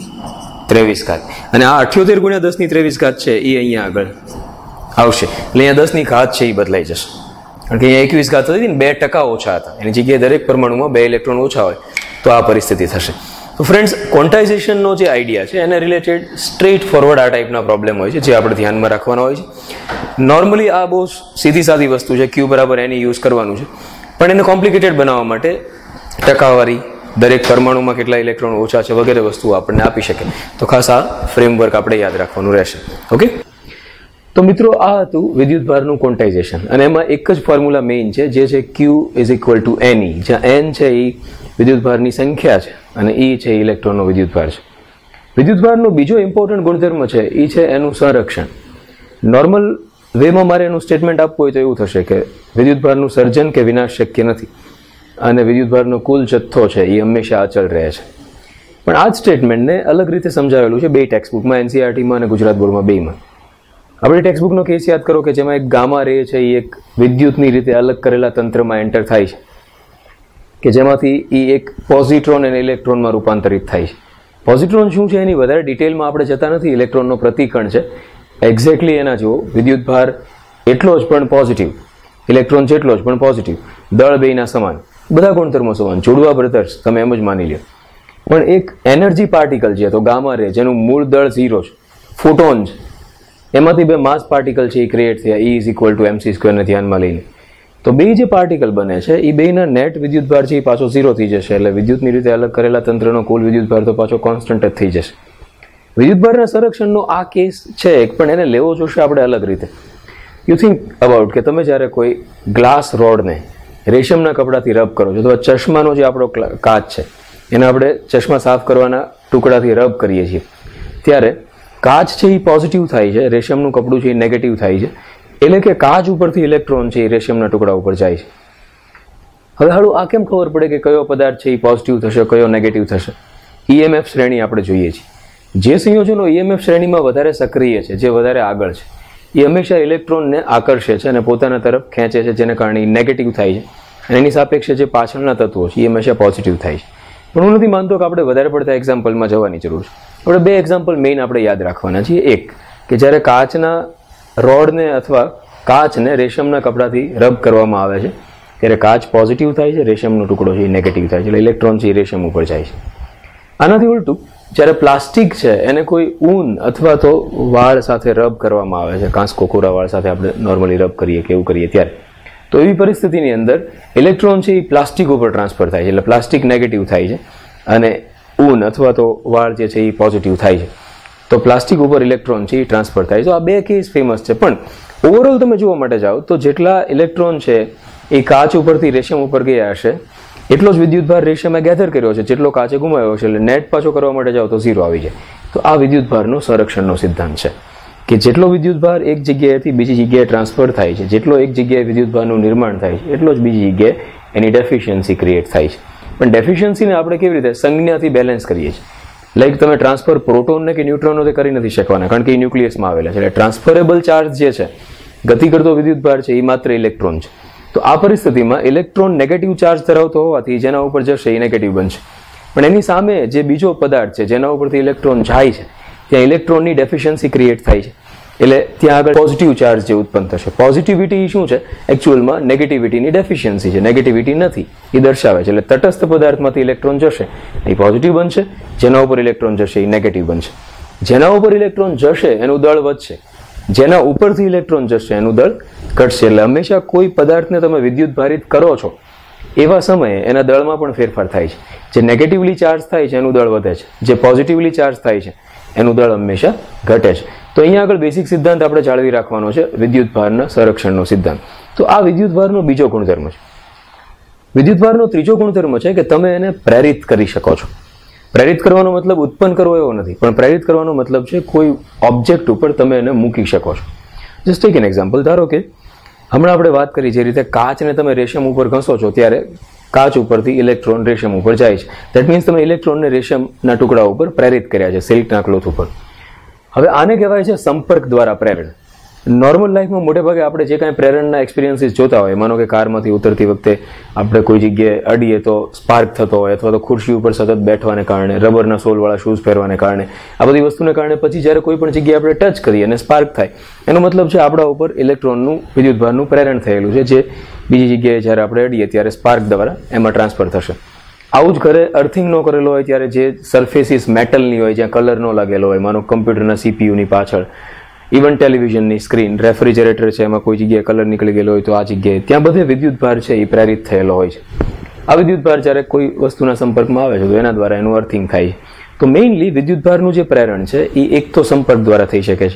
10⁻23. અને આ 78 ગુણ્યા 10⁻23 છે એ અહીંયા આગળ આવશે. એટલે અહીંયા 10 છે એ બદલાઈ જશે, કારણ કે અહીંયા 21 હતી ને, 2% ઓછા હતા. એની જગ્યાએ દરેક પરમાણુમાં 2 ઇલેક્ટ્રોન ઓછા હોય તો આ પરિસ્થિતિ થશે. તો ફ્રેન્ડ્સ, ક્વોન્ટાઇઝેશનનો જે આઈડિયા છે એને રિલેટેડ સ્ટ્રેટ ફોરવર્ડ આ ટાઈપના પ્રોબ્લેમ હોય છે, જે આપણે ધ્યાનમાં રાખવાના હોય છે. નોર્મલી આ બહુ સીધી સાદી વસ્તુ છે, Q બરાબર એની યુઝ કરવાનું છે. પણ એને કોમ્પ્લિકેટેડ બનાવવા માટે ટકાવારી, દરેક પરમાણુમાં કેટલા ઇલેક્ટ્રોન ઓછા છે વગેરે વસ્તુઓ આપણને આપી શકે. તો ખાસ આ ફ્રેમવર્ક આપણે યાદ રાખવાનું રહેશે. ઓકે, તો મિત્રો આ હતું વિદ્યુતભારનું ક્વોન્ટાઇઝેશન. અને એમાં એક જ ફોર્મ્યુલા મેઇન છે, જે છે Q = Ne, જ્યાં n છે એ વિદ્યુતભારની સંખ્યા છે અને E છે ઇલેક્ટ્રોનનો વિદ્યુતભાર છે. વિદ્યુતભારનો બીજો ઇમ્પોર્ટન્ટ ગુણધર્મ છે એ છે એનું સંરક્ષણ. નોર્મલ વેમાં મારે એનું સ્ટેટમેન્ટ આપવું હોય તો એવું થશે કે વિદ્યુતભારનું સર્જન કે વિનાશ શક્ય નથી અને વિદ્યુતભારનો કુલ જથ્થો છે એ હંમેશા અચળ રહે છે. પણ આ જ સ્ટેટમેન્ટને અલગ રીતે સમજાવેલું છે 2 ટેક્સ્ટબુકમાં, NCERTમાં અને ગુજરાત બોર્ડમાં બેમાં. આપણે ટેક્સ્ટબુકનો કેસ યાદ કરો કે જેમાં એક ગામા રે છે એ એક વિદ્યુતની રીતે અલગ કરેલા તંત્રમાં એન્ટર થાય છે, કે જેમાંથી એ એક પોઝિટ્રોન અને ઇલેક્ટ્રોનમાં રૂપાંતરિત થાય છે. પોઝિટ્રોન શું છે એની વધારે ડિટેલમાં આપણે જતા નથી. ઇલેક્ટ્રોનનો પ્રતિકણ છે, એક્ઝેક્ટલી એના જુઓ. વિદ્યુતભાર એટલો જ પણ પોઝિટિવ, ઇલેક્ટ્રોન જેટલો જ પણ પોઝિટિવ, દળ બેયના સમાન, બધા ગુણધર્મો સમાન, જોડવા બ્રધર્સ તમે એમ જ માની લો. પણ એક એનર્જી પાર્ટિકલ છે તો ગામા રે, જેનું મૂળ દળ 0 છે, ફોટોન છે, એમાંથી 2 માસ પાર્ટિકલ છે એ ક્રિએટ થયા, E = mc² ને ધ્યાનમાં લઈને. તો બે જે પાર્ટિકલ બને છે એ બેના નેટ વિદ્યુતભાર છે એ પાછો 0 થઈ જશે. એટલે વિદ્યુતની રીતે અલગ કરેલા તંત્રનો કુલ વિદ્યુતભાર તો પાછો કોન્સ્ટન્ટ જ થઈ જશે. વિદ્યુતભારના સંરક્ષણનો આ કેસ છે એક, પણ એને લેવો જોશે આપણે અલગ રીતે. યુ થિંક અબાઉટ કે તમે જ્યારે કોઈ ગ્લાસ રોડને રેશમના કપડાથી રબ કરો છો, તો ચશ્માનો જે આપણો કાચ છે એને આપણે ચશ્મા સાફ કરવાના ટુકડાથી રબ કરીએ છીએ, ત્યારે કાચ છે એ પોઝિટિવ થાય છે, રેશમનું કપડું છે એ નેગેટિવ થાય છે. એટલે કે કાચ ઉપરથી ઇલેક્ટ્રોન છે એ રેશમના ટુકડા ઉપર જાય છે. હવે હાલું આ કેમ ખબર પડે કે કયો પદાર્થ છે એ પોઝિટિવ થશે, કયો નેગેટિવ થશે? EMF શ્રેણી આપણે જોઈએ છીએ. જે સંયોજનો EMF શ્રેણીમાં વધારે સક્રિય છે, જે વધારે આગળ છે, એ હંમેશા ઇલેક્ટ્રોનને આકર્ષે છે અને પોતાના તરફ ખેંચે છે, જેને કારણે નેગેટિવ થાય છે. અને એની સાપેક્ષે જે પાછળના તત્વો છે એ હંમેશા પોઝિટિવ થાય છે. પણ હું નથી માનતો કે આપણે વધારે પડતા એક્ઝામ્પલમાં જવાની જરૂર છે. આપણે 2 એક્ઝામ્પલ મેઇન આપણે યાદ રાખવાના છીએ. એક, કે જ્યારે કાચના રોડને અથવા કાચને રેશમના કપડાથી રબ કરવામાં આવે છે ત્યારે કાચ પોઝિટિવ થાય છે, રેશમનો ટુકડો છે એ નેગેટિવ થાય છે, એટલે ઇલેક્ટ્રોન છે એ રેશમ ઉપર જાય છે. આનાથી ઉલટું જ્યારે પ્લાસ્ટિક છે એને કોઈ ઊન અથવા તો વાળ સાથે રબ કરવામાં આવે છે, કાંસકો કોરા વાળ સાથે આપણે નોર્મલી રબ કરીએ કે એવું કરીએ ત્યારે, તો એવી પરિસ્થિતિની અંદર ઇલેક્ટ્રોન છે એ પ્લાસ્ટિક ઉપર ટ્રાન્સફર થાય છે, એટલે પ્લાસ્ટિક નેગેટિવ થાય છે અને ઊન અથવા તો વાળ જે છે એ પોઝિટિવ થાય છે. તો પ્લાસ્ટિક ઉપર ઇલેક્ટ્રોન છે એ ટ્રાન્સફર થાય છે. તો આ બે કેસ ફેમસ છે. પણ ઓવરઓલ તમે જોવા માટે જાઓ તો જેટલા ઇલેક્ટ્રોન છે એ કાચ ઉપરથી રેશમ ઉપર ગયા હશે એટલો જ વિદ્યુતભાર રેશમે ગેધર કર્યો છે જેટલો કાચે ગુમાવ્યો છે, એટલે નેટ પાછો કરવા માટે જાઓ તો 0 આવી જાય. તો આ વિદ્યુતભારનો સંરક્ષણનો સિદ્ધાંત છે કે જેટલો વિદ્યુતભાર એક જગ્યાએથી બીજી જગ્યાએ ટ્રાન્સફર થાય છે, જેટલો એક જગ્યાએ વિદ્યુતભારનું નિર્માણ થાય છે એટલો જ બીજી જગ્યાએ એની ડેફિશિયન્સી ક્રિએટ થાય છે. પણ ડેફિશિયન્સીને આપણે કેવી રીતે સંજ્ઞાથી બેલેન્સ કરીએ છીએ. લાઈક તમે ટ્રાન્સફર પ્રોટોનને કે ન્યુટ્રોનનો તે કરી નથી શકવાના કારણ કે એ ન્યુક્લિયસમાં આવેલા છે. એટલે ટ્રાન્સફરેબલ ચાર્જ જે છે, ગતિ કરતો વિદ્યુતભાર છે, એ માત્ર ઇલેક્ટ્રોન છે. તો આ પરિસ્થિતિમાં ઇલેક્ટ્રોન નેગેટિવ ચાર્જ ધરાવતો હોવાથી જેના ઉપર જશે એ નેગેટિવ બનશે. પણ એની સામે જે બીજો પદાર્થ છે જેના ઉપરથી ઇલેક્ટ્રોન જાય છે ત્યાં ઇલેક્ટ્રોનની ડેફિશિયન્સી ક્રિએટ થાય છે, એટલે ત્યાં આગળ પોઝિટિવ ચાર્જ જે ઉત્પન્ન થશે. પોઝિટિવિટી શું છે? એકચ્યુઅલમાં નેગેટિવિટીની ડેફિશિયન્સી છે, નેગેટિવિટી નથી એ દર્શાવે છે. એટલે તટસ્થ પદાર્થમાંથી ઇલેક્ટ્રોન જશે એ પોઝિટિવ બનશે, જેના ઉપર ઇલેક્ટ્રોન જશે એ નેગેટિવ બનશે. જેના ઉપર ઇલેક્ટ્રોન જશે એનું દળ વધશે, જેના ઉપરથી ઇલેક્ટ્રોન જશે એનું દળ ઘટશે. એટલે હંમેશા કોઈ પદાર્થને તમે વિદ્યુત ભારિત કરો છો એવા સમયે એના દળમાં પણ ફેરફાર થાય છે. જે નેગેટિવલી ચાર્જ થાય છે એનું દળ વધે છે, જે પોઝિટિવલી ચાર્જ થાય છે એનું દળ હંમેશા ઘટે છે. તો અહીંયા આગળ બેસિક સિદ્ધાંત આપણે જાળવી રાખવાનો છે, વિદ્યુતભારના સંરક્ષણનો સિદ્ધાંત. તો આ વિદ્યુતભારનો બીજો ગુણધર્મ છે. વિદ્યુતભારનો ત્રીજો ગુણધર્મ છે કે તમે એને પ્રેરિત કરી શકો છો. પ્રેરિત કરવાનો મતલબ ઉત્પન્ન કરવો એવો નથી, પણ પ્રેરિત કરવાનો મતલબ છે કોઈ ઓબ્જેક્ટ ઉપર તમે એને મૂકી શકો છો. Just take an example. ધારો કે હમણાં આપણે વાત કરી જે રીતે કાચને તમે રેશમ ઉપર ઘસો છો ત્યારે કાચ ઉપરથી ઇલેક્ટ્રોન રેશમ ઉપર જાય છે. દેટ મીન્સ તમે ઇલેક્ટ્રોનને રેશમના ટુકડા ઉપર પ્રેરિત કર્યા છે, સિલ્કના ક્લોથ ઉપર. હવે આને કહેવાય છે સંપર્ક દ્વારા પ્રેરણ. નોર્મલ લાઈફમાં મોટે ભાગે આપણે જે કાંઈ પ્રેરણના એક્સપિરિયન્સીસ જોતા હોય, માનો કે કારમાંથી ઉતરતી વખતે આપણે કોઈ જગ્યાએ અડીએ તો સ્પાર્ક થતો હોય, અથવા તો ખુરશી ઉપર સતત બેઠવાને કારણે, રબરના સોલવાળા શૂઝ પહેરવાને કારણે, આ બધી વસ્તુને કારણે પછી જ્યારે કોઈ પણ જગ્યાએ આપણે ટચ કરીએ અને સ્પાર્ક થાય એનો મતલબ છે આપણા ઉપર ઇલેક્ટ્રોનનું વિદ્યુતભારનું પ્રેરણ થયેલું છે, જે બીજી જગ્યાએ જ્યારે આપણે અડીએ ત્યારે સ્પાર્ક દ્વારા એમાં ટ્રાન્સફર થશે. આવું જ ઘરે અર્થિંગ ન કરેલો હોય ત્યારે જે સરફેસીસ મેટલની હોય, જ્યાં કલર ન લાગેલો હોય, માનો કમ્પ્યુટરના સીપીયુની પાછળ, ઇવન ટેલિવિઝનની સ્ક્રીન, રેફ્રિજરેટર છે એમાં કોઈ જગ્યાએ કલર નીકળી ગયેલો હોય તો આ જગ્યાએ ત્યાં બધે વિદ્યુતભાર છે એ પ્રેરિત થયેલો હોય છે. આ વિદ્યુતભાર જ્યારે કોઈ વસ્તુના સંપર્કમાં આવે છે તો એના દ્વારા એનું અર્થિંગ થાય છે. તો મેઇનલી વિદ્યુતભારનું જે પ્રેરણ છે એ એક તો સંપર્ક દ્વારા થઈ શકે છે.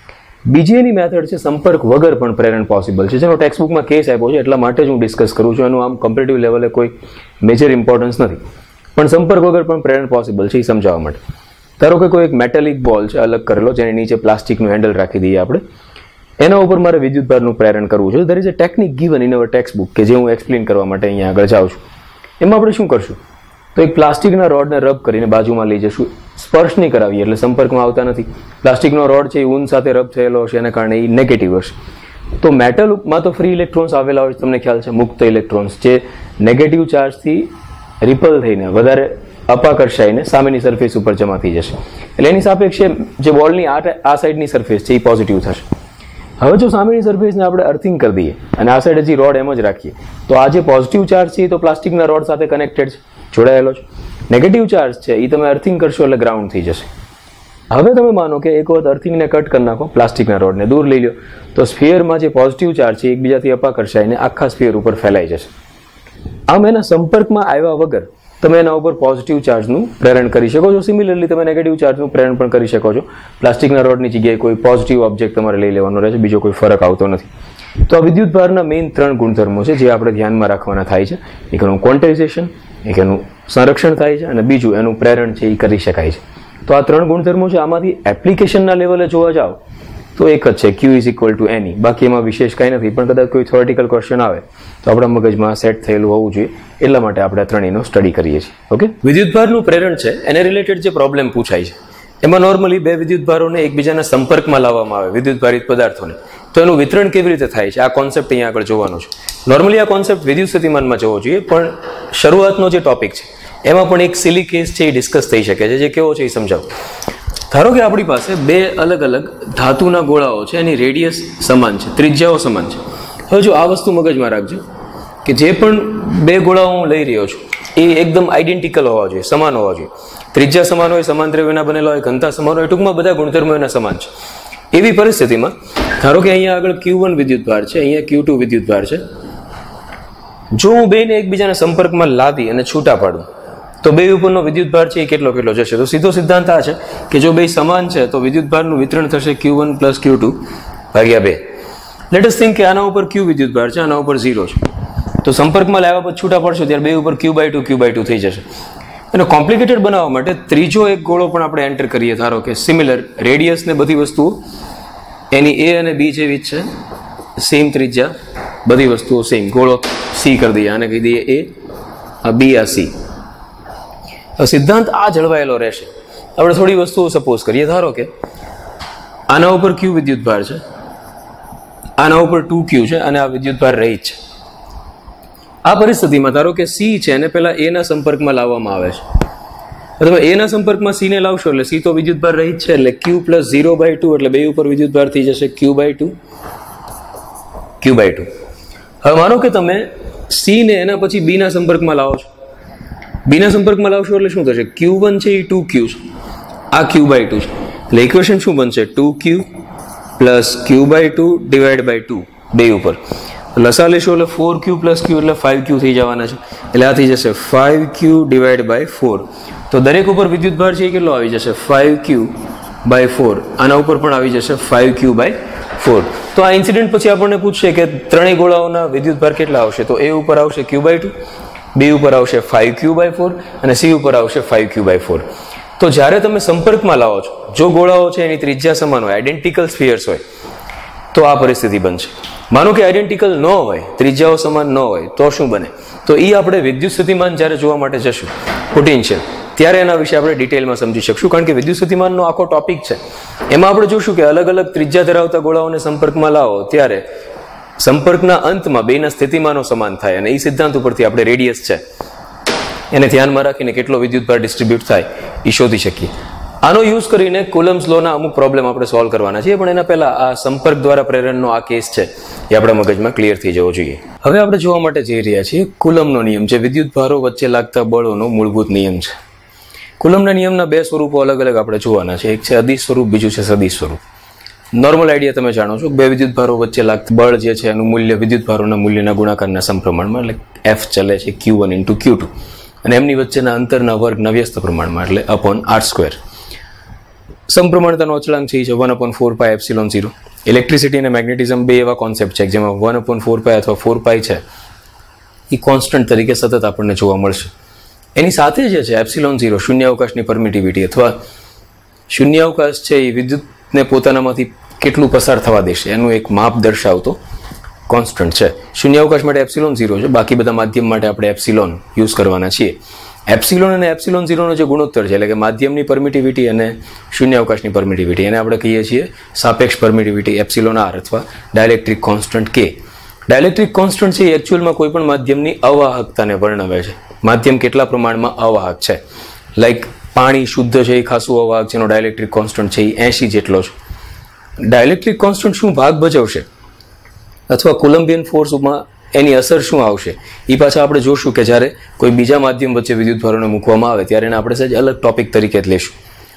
બીજી એની મેથડ છે સંપર્ક વગર પણ પ્રેરણ પોસિબલ છે, જેનો ટેક્સ્ટબુકમાં કેસ આપ્યો છે એટલા માટે જ હું ડિસ્કસ કરું છું. એનું આમ કમ્પેરેટિવ લેવલે કોઈ મેજર ઇમ્પોર્ટન્સ નથી, પણ સંપર્ક વગર પણ પ્રેરણ પોસિબલ છે એ સમજાવવા માટે. ધારો કે કોઈ એક મેટાલિક બોલ છે અલગ કરેલો, જેની નીચે પ્લાસ્ટિકનું હેન્ડલ રાખી દઈએ આપણે, એના ઉપર મારે વિદ્યુતભારનું પ્રેરણ કરવું છે. There is a technique given in our textbook કે જે હું એક્સપ્લેન કરવા માટે અહીંયા આગળ જાઉં છું. એમાં આપણે શું કરશું તો એક પ્લાસ્ટિકના રોડને રબ કરીને બાજુમાં લઈ જશું, સ્પર્શ નહીં કરાવીએ એટલે સંપર્કમાં આવતા નથી. પ્લાસ્ટિકનો રોડ છે એ ઊન સાથે રબ થયેલો હશે, એના કારણે એ નેગેટિવ હશે. તો મેટલમાં તો ફ્રી ઇલેક્ટ્રોન્સ આવેલા હોય, તમને ખ્યાલ છે, મુક્ત ઇલેક્ટ્રોન્સ જે નેગેટિવ ચાર્જથી રિપલ થઈને વધારે અપાકર્ષાઈને સામેની સરફેસ ઉપર જમા થઈ જશે. એટલે એની સાપેક્ષે જે બોલની આ સાઈડની સરફેસ છે એ પોઝિટિવ થશે. હવે જો સામેની સરફેસને આપણે અર્થિંગ કરી દઈએ અને આ સાઈડ હજી રોડ એમ જ રાખીએ તો આ જે પોઝિટિવ ચાર્જ છે એ તો પ્લાસ્ટિકના રોડ સાથે કનેક્ટેડ છે, જોડાયેલો છે. નેગેટિવ ચાર્જ છે એ તમે અર્થિંગ કરશો એટલે ગ્રાઉન્ડ થઈ જશે. હવે તમે માનો કે એક વખત અર્થિંગને કટ કરી નાખો, પ્લાસ્ટિકના રોડને દૂર લઈ લો, તો સ્ફિયરમાં જે પોઝિટિવ ચાર્જ છે એકબીજાથી અપાકર્ષાઈને આખા સ્ફિયર ઉપર ફેલાઈ જશે. આમ એના સંપર્કમાં આવ્યા વગર તમે એના ઉપર પોઝિટિવ ચાર્જનું પ્રેરણ કરી શકો છો. સિમિલરલી તમે નેગેટિવ ચાર્જનું પ્રેરણ પણ કરી શકો છો. પ્લાસ્ટિકના રોડની જગ્યાએ કોઈ પોઝિટિવ ઓબ્જેક્ટ તમારે લઈ લેવાનો રહે છે, બીજો કોઈ ફરક આવતો નથી. તો આ વિદ્યુતભારના મેઇન 3 ગુણધર્મો છે જે આપણે ધ્યાનમાં રાખવાના થાય છે. એક એનું ક્વોન્ટાઇઝેશન, એક એનું સંરક્ષણ થાય છે અને બીજું એનું પ્રેરણ છે એ કરી શકાય છે. તો આ 3 ગુણધર્મો છે. આમાંથી એપ્લિકેશનના લેવલે જોવા જાઓ તો એક જ છે, Q = NE. બાકી એમાં વિશેષ કાંઈ નથી, પણ કદાચ કોઈ થિયોરિટિકલ ક્વેશ્ચન આવે તો આપણા મગજમાં સેટ થયેલું હોવું જોઈએ, એટલા માટે આપણે ત્રણેયનો સ્ટડી કરીએ છીએ. ઓકે, વિદ્યુતભારનું પ્રેરણ છે એને રિલેટેડ જે પ્રોબ્લેમ પૂછાય છે એમાં નોર્મલી બે વિદ્યુતભારોને એકબીજાના સંપર્કમાં લાવવામાં આવે, વિદ્યુતભારિત પદાર્થોને, તો એનું વિતરણ કેવી રીતે થાય છે આ કોન્સેપ્ટ અહીંયા આગળ જોવાનો છે. નોર્મલી આ કોન્સેપ્ટ વિદ્યુત સ્થિતિમાનમાં જવો જોઈએ, પણ શરૂઆતનો જે ટોપિક છે એમાં પણ એક સિલી કેસ છે એ ડિસ્કસ થઈ શકે છે, જે કેવો છે એ સમજાવું. ધારો કે આપણી પાસે બે અલગ અલગ ધાતુના ગોળાઓ છે, એની રેડિયસ સમાન છે, ત્રિજ્યાઓ સમાન છે. હવે જો આ વસ્તુ મગજમાં રાખજો કે જે પણ બે ગોળાઓ હું લઈ રહ્યો છું એ એકદમ આઈડેન્ટિકલ હોવા જોઈએ, સમાન હોવા જોઈએ. ત્રિજ્યા સમાન હોય, સમાન દ્રવ્યના બનેલા હોય, ઘનતા સમાન હોય, ટૂંકમાં બધા ગુણધર્મો એના સમાન છે. એવી પરિસ્થિતિમાં ધારો કે અહીંયા આગળ Q1 વિદ્યુતભાર છે, અહીંયા Q2 વિદ્યુતભાર છે. જો હું બેને એકબીજાના સંપર્કમાં લાવી અને છૂટા પાડું તો બે ઉપરનો વિદ્યુતભાર છે એ કેટલો જશે? તો સીધો સિદ્ધાંત આ છે કે જો બે સમાન છે તો વિદ્યુતભારનું વિતરણ થશે Q1 + Q2 ભાગ્યા 2. લેટ અસ થિંક કે આના ઉપર Q વિદ્યુતભાર છે, આના ઉપર 0 છે. તો સંપર્કમાં લાવ્યા પછી છૂટા પડશો ત્યારે બે ઉપર Q/2 થઈ જશે. અને કોમ્પ્લિકેટેડ બનાવવા માટે ત્રીજો એક ગોળો પણ આપણે એન્ટર કરીએ. ધારો કે સિમિલર રેડિયસ ને બધી વસ્તુઓ એની A અને B જેવી જ છે, સેમ ત્રિજ્યા, બધી વસ્તુઓ સેમ. ગોળો C કરી દઈએ, આને કહી દઈએ A, આ B, આ C. સિદ્ધાંત આ જળવાયેલો રહેશે. આપણે થોડી વસ્તુઓ સપોઝ કરીએ. ધારો કે આના ઉપર Q વિદ્યુતભાર છે, આના ઉપર 2Q છે અને આ વિદ્યુતભાર રહી જ છે. આ પરિસ્થિતિમાં ધારો કે C છે એને પહેલા A ના સંપર્કમાં લાવવામાં આવે છે. તમે A ના સંપર્કમાં C ને લાવશો એટલે C તો વિદ્યુતભાર રહી જ છે, એટલે Q + 0/2 એટલે બે ઉપર વિદ્યુતભાર થઈ જશે Q/2. હવે માનો કે તમે C ને એના પછી B ના સંપર્કમાં લાવો છો. B ના સંપર્કમાં લાવશો એટલે શું થશે? Q1 છે એ 2Q છે, આ Q/2 છે. એટલે ઇક્વેશન શું બનશે? 2Q + Q/2 / 2 બે ઉપર લસા લેશો એટલે 4Q + Q એટલે 5Q થઈ જવાના છે. એટલે આ થઈ જશે 5Q / 4. તો દરેક ઉપર વિદ્યુતભાર છે એ કેટલો આવી જશે? 5Q/4. આના ઉપર પણ આવી જશે 5Q/4. તો આ ઇન્સિડન્ટ પછી આપણને પૂછશે કે ત્રણેય ગોળાઓના વિદ્યુતભાર કેટલા આવશે? તો A ઉપર આવશે Q/2, B ઉપર આવશે 5Q/4 અને C ઉપર આવશે 5Q/4. તો જ્યારે તમે સંપર્કમાં લાવો છો, જો ગોળાઓ છે એની ત્રિજ્યા સમાન હોય, આઈડેન્ટિકલ સ્ફિયર્સ હોય, તો આ પરિસ્થિતિ બનશે. માનો કે આઈડેન્ટિકલ ન હોય, ત્રિજ્યાઓ સમાન ન હોય, તો શું બને? તો એ આપણે વિદ્યુત સ્થિતિમાન જ્યારે જોવા માટે જશું, પોટેન્શિયલ, ત્યારે એના વિશે આપણે ડિટેલમાં સમજી શકશું. કારણ કે વિદ્યુત સ્થિતિમાનનો આખો ટોપિક છે. એમાં આપણે જોશું કે અલગ અલગ ત્રિજ્યા ધરાવતા ગોળાઓને સંપર્કમાં લાવો ત્યારે સંપર્કના અંતમાં બેના સ્થિતિમાનો સમાન થાય અને એ સિદ્ધાંત ઉપરથી આપણે રેડિયસ છે એને ધ્યાનમાં રાખીને કેટલો વિદ્યુતભાર ડિસ્ટ્રીબ્યુટ થાય એ શોધી શકીએ. આનો યુઝ કરીને કુલમ્સ લોના અમુક પ્રોબ્લેમ આપણે સોલ્વ કરવાના છીએ, પણ એના પહેલા આ સંપર્ક દ્વારા પ્રેરણનો આ કેસ છે એ આપણા મગજમાં ક્લિયર થઈ જવો જોઈએ. હવે આપણે જોવા માટે જઈ રહ્યા છીએ કુલમનો નિયમ, જે વિદ્યુતભારો વચ્ચે લાગતા બળોનો મૂળભૂત નિયમ છે. કુલમના નિયમના બે સ્વરૂપો અલગ અલગ આપણે જોવાના છે. એક છે અદિશ સ્વરૂપ, બીજું છે સદિશ સ્વરૂપ. નોર્મલ આઈડિયા તમે જાણો છો, બે વિદ્યુતભારો વચ્ચે લાગતા બળ જે છે એનું મૂલ્ય વિદ્યુતભારોના મૂલ્યના ગુણાકારના સમપ્રમાણમાં, એટલે F ચલે છે Q1 × Q2, અને એમની વચ્ચેના અંતરના વર્ગના વ્યસ્ત પ્રમાણમાં, એટલે /r². સમપ્રમાણતાનો અચળાંક છે 1/4πε0. ઇલેક્ટ્રિસિટી અને મેગ્નેટિઝમ બે એવા કોન્સેપ્ટ છે જેમાં 1/4π અથવા 4π છે એ કોન્સ્ટન્ટ તરીકે સતત આપણને જોવા મળશે. એની સાથે જે છે ε0 શૂન્યાવકાશની પરમિટિવિટી અથવા શૂન્યાવકાશ છે એ વિદ્યુતને પોતાનામાંથી કેટલું પસાર થવા દેશે એનું એક માપ દર્શાવતો કોન્સ્ટન્ટ છે. શૂન્યાવકાશ માટે ε0 છે, બાકી બધા માધ્યમ માટે આપણે એપ્સિલોન યુઝ કરવાના છીએ. એપ્સિલોન અને ε0નો જે ગુણોત્તર છે, એટલે કે માધ્યમની પરમિટિવિટી અને શૂન્યાવકાશની પરમિટિવિટી, એને આપણે કહીએ છીએ સાપેક્ષ પરમિટિવિટી εr અથવા dielectric constant K. Dielectric constant છે એ એકચ્યુઅલમાં કોઈ પણ માધ્યમની અવાહકતાને વર્ણવે છે. માધ્યમ કેટલા પ્રમાણમાં અવાહક છે, લાઈક પાણી શુદ્ધ છે એ ખાસું અવાહક છે, એનો ડાયલેક્ટ્રિક કોન્સ્ટન્ટ છે એ 80 જેટલો છે. ડાયલેક્ટ્રિક કોન્સ્ટન્ટ શું ભાગ ભજવશે અથવા કોલમ્બિયન ફોર્સમાં એની અસર શું આવશે એ પાછા આપણે જોશું કે જ્યારે કોઈ બીજા માધ્યમ વચ્ચે વિદ્યુતભારોને મૂકવામાં આવે ત્યારે એને આપણે સહેજ અલગ ટોપિક તરીકે જ લેશું.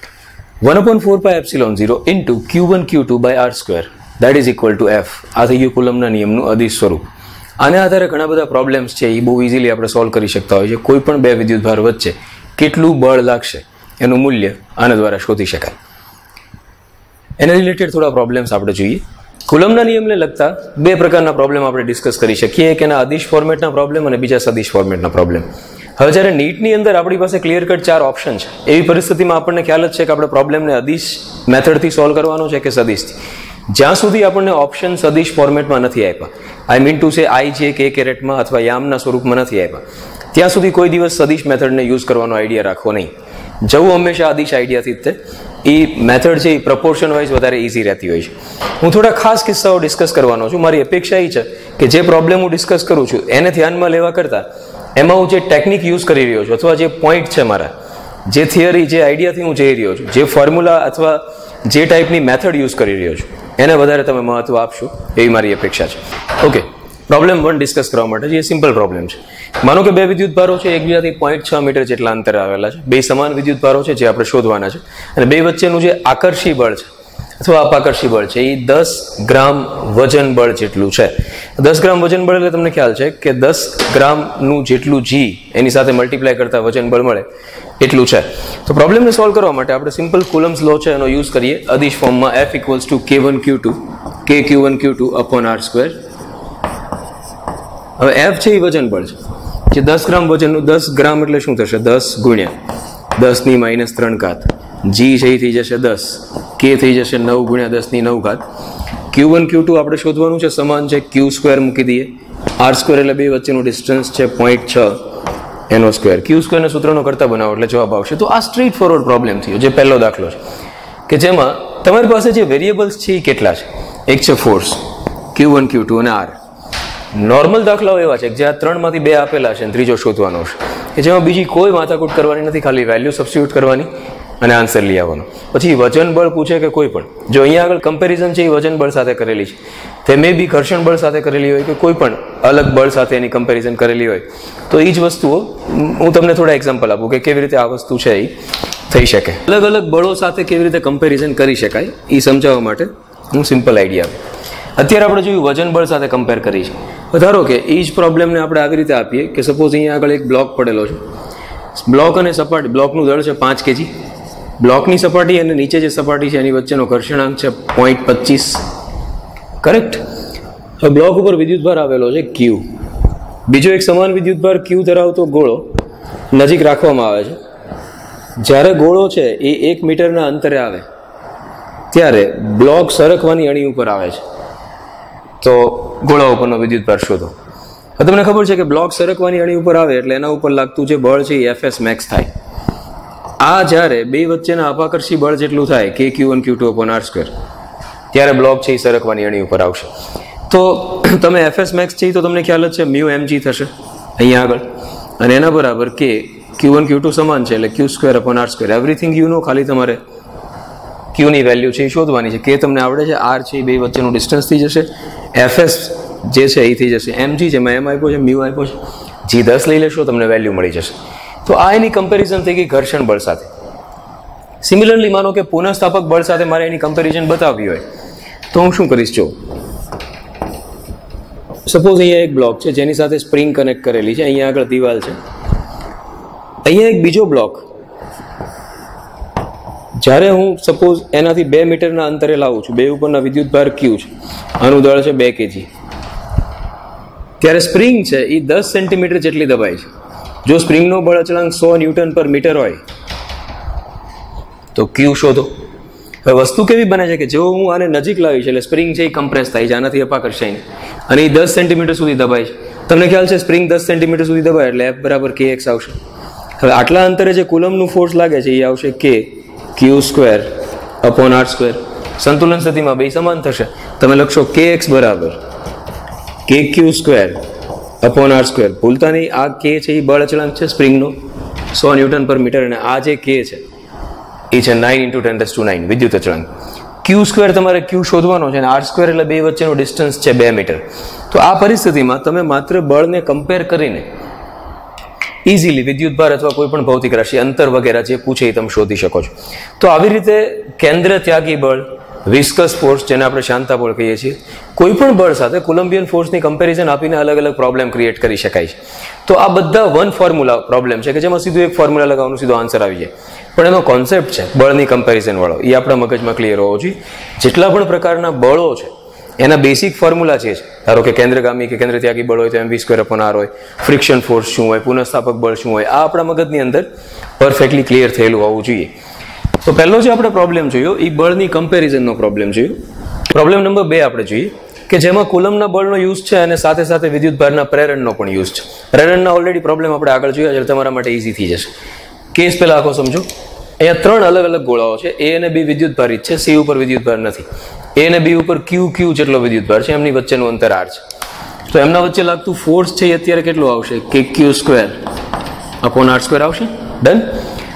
1/4πε0 × Q1 Q2/r², that is equal to F. આ થઈ ગયું કુલમના નિયમનું અદિશ સ્વરૂપ. આને આધારે ઘણા બધા પ્રોબ્લેમ્સ છે એ બહુ ઇઝીલી આપણે સોલ્વ કરી શકતા હોય છે. કોઈ પણ બે વિદ્યુતભાર વચ્ચે કેટલું બળ લાગશે એનું મૂલ્ય આના દ્વારા શોધી શકાય. એને રિલેટેડ થોડા પ્રોબ્લેમ્સ આપણે જોઈએ. કુલમના નિયમને લગતા બે પ્રકારના પ્રોબ્લેમ આપણે ડિસ્કસ કરી શકીએ. એક એના અદિશ ફોર્મેટના પ્રોબ્લેમ અને બીજા સદિશ ફોર્મેટના પ્રોબ્લેમ. હવે જ્યારે નીટની અંદર આપણી પાસે ક્લિયર કટ 4 ઓપ્શન છે, એવી પરિસ્થિતિમાં આપણને ખ્યાલ જ છે કે આપણે પ્રોબ્લેમને અદિશ મેથડથી સોલ્વ કરવાનો છે કે સદિશથી. જ્યાં સુધી આપણને ઓપ્શન સદિશ ફોર્મેટમાં નથી આપ્યા, I mean to say I, J, K કેરેટમાં અથવા યામના સ્વરૂપમાં નથી આપ્યા, ત્યાં સુધી કોઈ દિવસ સદિશ મેથડને યુઝ કરવાનો આઈડિયા રાખવો નહીં. જવું હંમેશા અદિશ આઈડિયાથી જ તે. એ મેથડ છે એ પ્રપોર્શન વાઇઝ વધારે ઇઝી રહેતી હોય છે. હું થોડા ખાસ કિસ્સાઓ ડિસ્કસ કરવાનો છું. મારી અપેક્ષા એ છે કે જે પ્રોબ્લેમ હું ડિસ્કસ કરું છું એને ધ્યાનમાં લેવા કરતાં એમાં હું જે ટેકનિક યુઝ કરી રહ્યો છું અથવા જે પોઈન્ટ છે મારા જે થિયરી, જે આઈડિયાથી હું જઈ રહ્યો છું, જે ફોર્મ્યુલા અથવા જે ટાઈપની મેથડ યુઝ કરી રહ્યો છું, એને વધારે તમે મહત્વ આપશો એવી મારી અપેક્ષા છે. ઓકે, પ્રોબ્લેમ 1 ડિસ્કસ કરવા માટે જે સિમ્પલ પ્રોબ્લેમ છે. માનો કે બે વિદ્યુત ભારો છે, એકબીજાથી 0.6 મીટર જેટલા અંતરે આવેલા છે. બે સમાન વિદ્યુત ભારો છે જે આપણે શોધવાના છે, અને બે વચ્ચેનું જે આકર્ષી બળ છે અથવા અપાકર્ષી બળ છે એ 10 ગ્રામ વજન બળ જેટલું છે. 10 ગ્રામ વજન બળ એટલે તમને ખ્યાલ છે કે 10 ગ્રામનું જેટલું જી એની સાથે મલ્ટીપ્લાય કરતા વજન બળ મળે એટલું છે. તો પ્રોબ્લેમને સોલ્વ કરવા માટે આપણે સિમ્પલ કુલમ્સ લો છે એનો યુઝ કરીએ અદિશ ફોર્મમાં. F = K1Q2 KQ1Q2 r². હવે F છે એ વજન બળ છે, જે 10 ગ્રામ વજનનું, 10 ગ્રામ એટલે શું થશે? 10 ગુણ્યા 10 - 3 ઘાત. જી છે એ થઈ જશે 10, કે થઈ જશે 9 ગુણ્યા 10 - 9 ઘાત. Q1 Q2 આપણે શોધવાનું છે, સમાન છે, Q² મૂકી દઈએ. r² એટલે બે વચ્ચેનું ડિસ્ટન્સ છે 0.6 એનો સ્ક્વેર. Q² ને સૂત્રનો કરતા બનાવો એટલે જવાબ આવશે. તો આ સ્ટ્રેટ ફોરવર્ડ પ્રોબ્લેમ થયો, જે પહેલો દાખલો છે કે જેમાં તમારી પાસે જે વેરિયેબલ્સ છે એ કેટલા છે? એક છે ફોર્સ Q1 Q2 અને R. નોર્મલ દાખલાઓ એવા છે કે જે આ 3માંથી 2 આપેલા છે અને ત્રીજો શોધવાનો છે, કે જેમાં બીજી કોઈ માથાકૂટ કરવાની નથી, ખાલી વેલ્યુ સબસ્ટિટ્યુટ કરવાની અને આન્સર લઈ આવવાનો. પછી વજન બળ પૂછે કે કોઈ પણ, જો અહીંયા આગળ કમ્પેરિઝન છે એ વજન બળ સાથે કરેલી છે, તે મે બી ઘર્ષણ બળ સાથે કરેલી હોય કે કોઈ પણ અલગ બળ સાથે એની કમ્પેરિઝન કરેલી હોય, તો એ જ વસ્તુઓ હું તમને થોડા એક્ઝામ્પલ આપું કે કેવી રીતે આ વસ્તુ છે એ થઈ શકે. અલગ અલગ બળો સાથે કેવી રીતે કમ્પેરિઝન કરી શકાય એ સમજાવવા માટે હું સિમ્પલ આઈડિયા આપું. અત્યારે આપણે જોયું વજન બળ સાથે કમ્પેર કરી છે. ધારો કે એ જ પ્રોબ્લેમને આપણે આવી રીતે આપીએ કે સપોઝ અહીંયા આગળ એક બ્લોક પડેલો છે. બ્લોક અને સપાટી, બ્લોકનું દળ છે 5 kg. બ્લોકની સપાટી અને નીચે જે સપાટી છે એની વચ્ચેનો ઘર્ષણાંક છે 0.25. કરેક્ટ? હવે બ્લોક ઉપર વિદ્યુતભાર આવેલો છે Q. બીજો એક સમાન વિદ્યુતભાર Q ધરાવતો ગોળો નજીક રાખવામાં આવે છે. જ્યારે ગોળો છે એ 1 મીટરના અંતરે આવે ત્યારે બ્લોક સરકવાની અણી ઉપર આવે છે. તો ગોળા ઉપરનો વિદ્યુતભાર શોધો. હવે તમને ખબર છે કે બ્લોક સરકવાની અણી ઉપર આવે એટલે એના ઉપર લાગતું જે બળ છે એ Fs મેક્સ થાય. આ જ્યારે બે વચ્ચેના અપાકર્ષી બળ જેટલું થાય KQ1 Q2 r², ત્યારે બ્લોક છે એ સરકવાની અણી ઉપર આવશે. તો તમે Fs મેક્સ છે તો તમને ખ્યાલ જ છે μmg થશે અહીંયા આગળ, અને એના બરાબર કે Q1 Q2 સમાન છે એટલે Q² r². Everything you know, ખાલી તમારે Q ની વેલ્યુ છે એ શોધવાની છે. કે તમને આવડે છે, R છે એ બે વચ્ચેનું ડિસ્ટન્સ થઈ જશે, Fs જે છે એ થઈ જશે mg, જેમાં m આપ્યો છે, μ આપ્યો છે, g 10 લઈ લેશો તમને વેલ્યુ મળી જશે. તો આ એની કમ્પેરિઝન થઈ ગઈ ઘર્ષણ બળ સાથે. સિમિલરલી માનો કે પુનઃસ્થાપક બળ સાથે મારે એની કમ્પેરિઝન બતાવવી હોય તો હું શું કરીશ? જો સપોઝ અહીંયા એક બ્લોક છે જેની સાથે સ્પ્રિંગ કનેક્ટ કરેલી છે, અહીંયા આગળ દિવાલ છે, અહીંયા એક બીજો બ્લોક, જ્યારે હું સપોઝ એનાથી 2 મીટરના અંતરે લાવું છું, બે ઉપરના વિદ્યુતભાર Q છે, આનું દળ છે 2 kg, ત્યારે સ્પ્રિંગ છે એ 10 સેન્ટીમીટર જેટલી દબાય છે. જો સ્પ્રિંગનો બળ અચળાંક 100 Nm/m હોય તો Q શોધો. હવે વસ્તુ કેવી બને છે કે જો હું આને નજીક લાવીશ એટલે સ્પ્રિંગ છે એ કમ્પ્રેસ થાય છે, આનાથી અપાકર્ષાય અને એ 10 સેન્ટીમીટર સુધી દબાય છે. તમને ખ્યાલ છે સ્પ્રિંગ 10 સેન્ટીમીટર સુધી દબાય એટલે F = kx આવશે. હવે આટલા અંતરે જે કુલમનું ફોર્સ લાગે છે એ આવશે KQ² r². સંતુલન સ્થિતિમાં બે સમાન થશે. તમે લખશો kx = KQ² r². ભૂલતા નહીં, આ K છે એ બળ અચળાંક છે સ્પ્રિંગનો 100 Nm/m, અને આ જે K છે એ છે 9 × 10⁹ વિદ્યુત અચળાંક. Q² તમારે Q શોધવાનો છે અને r² એટલે બે વચ્ચેનો ડિસ્ટન્સ છે 2 મીટર. તો આ પરિસ્થિતિમાં તમે માત્ર બળને કમ્પેર કરીને ઇઝીલી વિદ્યુતભાર અથવા કોઈ પણ ભૌતિક રાશિ, અંતર વગેરે જે પૂછે એ તમે શોધી શકો છો. તો આવી રીતે કેન્દ્ર ત્યાગી બળ, વિસ્કસ ફોર્સ જેને આપણે શાંતા બળ કહીએ છીએ, કોઈ પણ બળ સાથે કોલમ્બિયન ફોર્સની કમ્પેરિઝન આપીને અલગ અલગ પ્રોબ્લેમ ક્રિએટ કરી શકાય છે. તો આ બધા વન ફોર્મ્યુલા પ્રોબ્લેમ છે કે જેમાં સીધું એક ફોર્મ્યુલા લગાવવાનું સીધો આન્સર આવી જાય. પણ એનો કોન્સેપ્ટ છે બળની કમ્પેરિઝન વાળો, એ આપણા મગજમાં ક્લિયર હોવો જોઈએ. જેટલા પણ પ્રકારના બળો છે એના બેસિક ફોર્મ્યુલા છે. ધારો કે કેન્દ્રગામી કે કેન્દ્ર ત્યાગી બળ હોય તો mv²/r હોય, ફ્રિક્શન ફોર્સ શું હોય, પુનઃસ્થાપક બળ શું હોય, આ આપણા મગજની અંદર પરફેક્ટલી ક્લિયર થયેલું હોવું જોઈએ. તો પહેલો જે આપણે પ્રોબ્લેમ જોયો એ બળની કમ્પેરિઝનનો પ્રોબ્લેમ જોયો. પ્રોબ્લેમ નંબર 2 આપણે જોઈએ કે જેમાં કુલમના બળનો યુઝ છે અને સાથે સાથે વિદ્યુતભારના પ્રેરણનો પણ યુઝ છે. પ્રેરણના ઓલરેડી પ્રોબ્લેમ આપણે આગળ જોયા એટલે તમારા માટે ઇઝી થઈ જશે. કેસ પહેલા આખો સમજો. અહીંયા 3 અલગ અલગ ગોળાઓ છે, A અને B વિદ્યુતભારિત છે, C ઉપર વિદ્યુતભાર નથી. A અને B ઉપર Q જેટલો વિદ્યુતભાર છે, એમની વચ્ચેનું અંતર R છે. તો એમના વચ્ચે લાગતું ફોર્સ છે એ અત્યારે કેટલું આવશે? KQ² r² આવશે. ડન.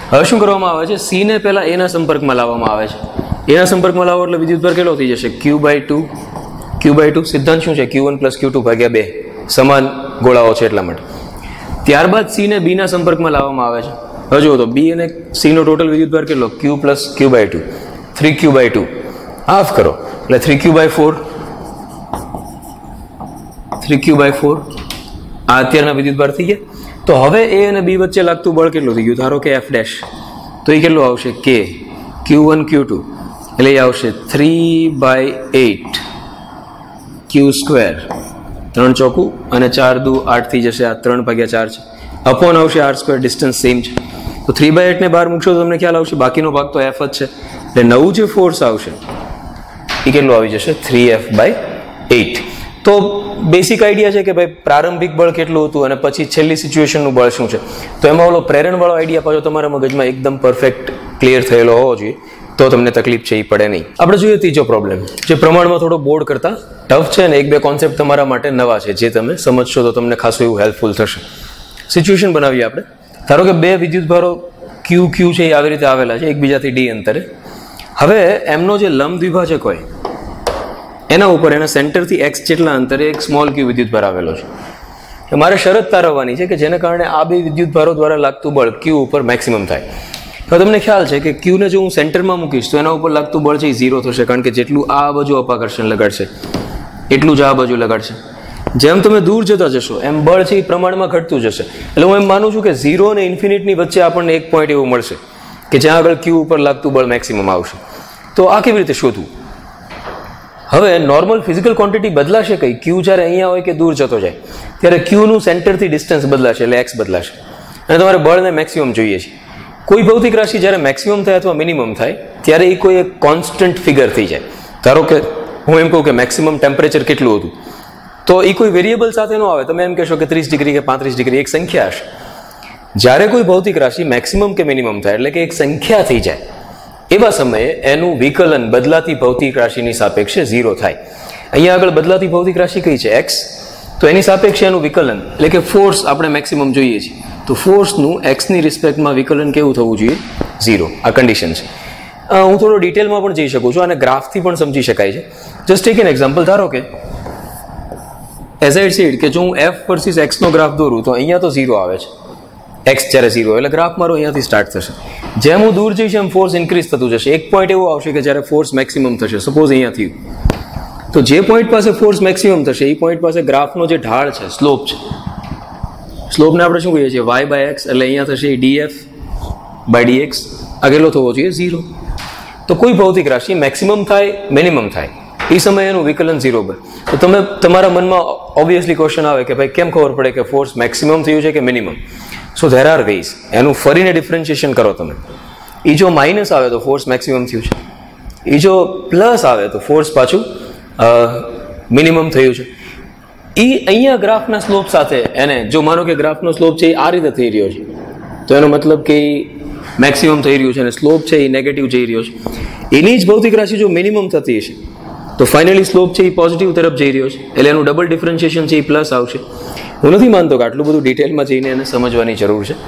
હવે શું કરવામાં આવે છે, સી ને પહેલા એના સંપર્કમાં લાવવામાં આવે છે. એના સંપર્કમાં લાવો એટલે વિદ્યુતભાર કેટલો થઈ જશે, Q/2. સિદ્ધાંત શું છે, Q1 + Q2 / 2 સમાન ગોળાઓ છે એટલા માટે. ત્યારબાદ સી ને બી ના સંપર્કમાં લાવવામાં આવે છે. હવે જુઓ તો બી અને સી નો ટોટલ વિદ્યુતભાર કેટલો, Q + Q/2 3Q/2 હાફ કરો એટલે 3Q/4 આ અત્યારના વિદ્યુતભાર થઈ ગયા. તો હવે એ અને બી વચ્ચે લાગતું બળ કેટલું થઈ ગયું, ધારો કે F', તો એ કેટલું આવશે, K Q1 Q2 એટલે એ આવશે 3/8 Q² 3 ચોકું અને 4 દુ 8 થઈ જશે, આ 3/4 છે, અપોન આવશે R², ડિસ્ટન્સ સેમ છે. તો 3/8 ને બહાર મૂકશો તો તમને ખ્યાલ આવશે બાકીનો ભાગ તો F જ છે, એટલે નવું જે ફોર્સ આવશે એ કેટલું આવી જશે, 3F/8. તો બેસિક આઈડિયા છે કે ભાઈ પ્રારંભિક બળ કેટલું હતું અને પછી છેલ્લી સિચ્યુએશનનું બળ શું છે. તો એમાં ઓલો પ્રેરણવાળો આઈડિયા પાછો તમારા મગજમાં એકદમ પરફેક્ટ ક્લિયર થયેલો હોવો જોઈએ, તો તમને તકલીફ છે એ પડે નહીં. આપણે જોઈએ ત્રીજો પ્રોબ્લેમ, જે પ્રમાણમાં થોડો બોર્ડ કરતા ટફ છે ને 1-2 કોન્સેપ્ટ તમારા માટે નવા છે, જે તમે સમજશો તો તમને ખાસું એવું હેલ્પફુલ થશે. સિચ્યુએશન બનાવીએ આપણે. ધારો કે બે વિદ્યુતભારો Q છે એ આવી રીતે આવેલા છે એકબીજાથી D અંતરે. હવે એમનો જે લંબ દ્વિભાજક હોય એના ઉપર એના સેન્ટરથી x જેટલા અંતરે એક સ્મોલ q વિદ્યુતભાર આવેલો છે. મારે શરત તારવવાની છે કે જેને કારણે આ બે વિદ્યુતભારો દ્વારા લાગતું બળ q ઉપર મેક્સિમમ થાય. હવે તમને ખ્યાલ છે કે q ને જો હું સેન્ટરમાં મૂકીશ તો એના ઉપર લાગતું બળ છે એ 0 થશે, કારણ કે જેટલું આ બાજુ અપાકર્ષણ લગાડશે એટલું જ આ બાજુ લગાડશે. જેમ તમે દૂર જતા જશો એમ બળ છે એ પ્રમાણમાં ઘટતું જશે. એટલે હું એમ માનું છું કે 0 અને ઇન્ફિનિટની વચ્ચે આપણને એક પોઈન્ટ એવું મળશે કે જ્યાં આગળ q ઉપર લાગતું બળ મેક્સિમમ આવશે. તો આ કેવી રીતે શોધવું? હવે નોર્મલ ફિઝિકલ ક્વોન્ટિટી બદલાશે કઈ, q જ્યારે અહીંયા હોય કે દૂર જતો જાય ત્યારે q નું સેન્ટરથી ડિસ્ટન્સ બદલાશે એટલે x બદલાશે, અને તમારે બળને મેક્સિમમ જોઈએ છે. કોઈ ભૌતિક રાશિ જ્યારે મેક્સિમમ થાય અથવા મિનિમમ થાય ત્યારે એ કોઈ એક કોન્સ્ટન્ટ ફિગર થઈ જાય. ધારો કે હું એમ કહું કે મેક્સિમમ ટેમ્પરેચર કેટલું હતું, તો એ કોઈ વેરિયેબલ સાથે ન આવે. તમે એમ કહેશો કે 30 ડિગ્રી કે 35 ડિગ્રી એક સંખ્યા હશે. જ્યારે કોઈ ભૌતિક રાશિ મેક્સિમમ કે મિનિમમ થાય એટલે કે એક સંખ્યા થઈ જાય, એવા સમયે એનું વિકલન બદલાતી ભૌતિક રાશિની સાપેક્ષે 0 થાય. અહીંયા આગળ બદલાતી ભૌતિક રાશિ કઈ છે, x, તો એની સાપેક્ષે એનું વિકલન એટલે કે ફોર્સ આપણે મેક્સિમમ જોઈએ છીએ, તો ફોર્સનું એક્સની રિસ્પેક્ટમાં વિકલન કેવું થવું જોઈએ, 0. આ કન્ડિશન છે. હું થોડો ડિટેલમાં પણ જઈ શકું છું, અને ગ્રાફથી પણ સમજી શકાય છે. Just take an example. ધારો કે એઝ આઈ સેડ કે જો હું f વર્સિસ x નો ગ્રાફ દોરું તો અહીંયા તો 0 આવે છે, x જ્યારે 0 એટલે ગ્રાફ મારો અહીંયાથી સ્ટાર્ટ થશે. જેમ હું દૂર જઈશ એમ ફોર્સ ઇન્ક્રીઝ થતું જશે. એક પોઈન્ટ એવો આવશે કે જ્યારે ફોર્સ મેક્સિમમ થશે. સપોઝ અહીંયા થયું, તો જે પોઈન્ટ પાસે ફોર્સ મેક્સિમમ થશે એ પોઈન્ટ પાસે ગ્રાફનો જે ઢાળ છે, સ્લોપ છે, સ્લોપને આપણે શું કહીએ છીએ, y/x, એટલે અહીંયા થશે df/dx. આ કેટલો થવો જોઈએ, 0. તો કોઈ ભૌતિક રાશિ મેક્સિમમ થાય મિનિમમ થાય એ સમયે એનું વિકલન 0 બને. તો તમે તમારા મનમાં ઓબ્વિયસલી ક્વેશ્ચન આવે કે ભાઈ કેમ ખબર પડે કે ફોર્સ મેક્સિમમ થયું છે કે minimum? So there are ways. એનું ફરીને ડિફરન્શિએશન કરો તમે. એ જો માઇનસ આવે તો ફોર્સ મેક્સિમમ થયું છે, એ જો પ્લસ આવે તો ફોર્સ પાછું મિનિમમ થયું છે. એ અહીંયા ગ્રાફના સ્લોપ સાથે એને જો માનો કે ગ્રાફનો સ્લોપ છે એ આ રીતે થઈ રહ્યો છે, તો એનો મતલબ કે મેક્સિમમ થઈ રહ્યું છે અને સ્લોપ છે એ નેગેટિવ જઈ રહ્યો છે. એની જ ભૌતિક રાશિ જો મિનિમમ થતી હશે તો ફાઇનલી સ્લોપ છે એ પોઝિટિવ તરફ જઈ રહ્યો છે, એટલે એનું ડબલ ડિફરન્શિએશન છે એ પ્લસ આવશે. હું નથી માનતો કે આટલું બધું ડિટેલમાં જઈને એને સમજવાની જરૂર છે,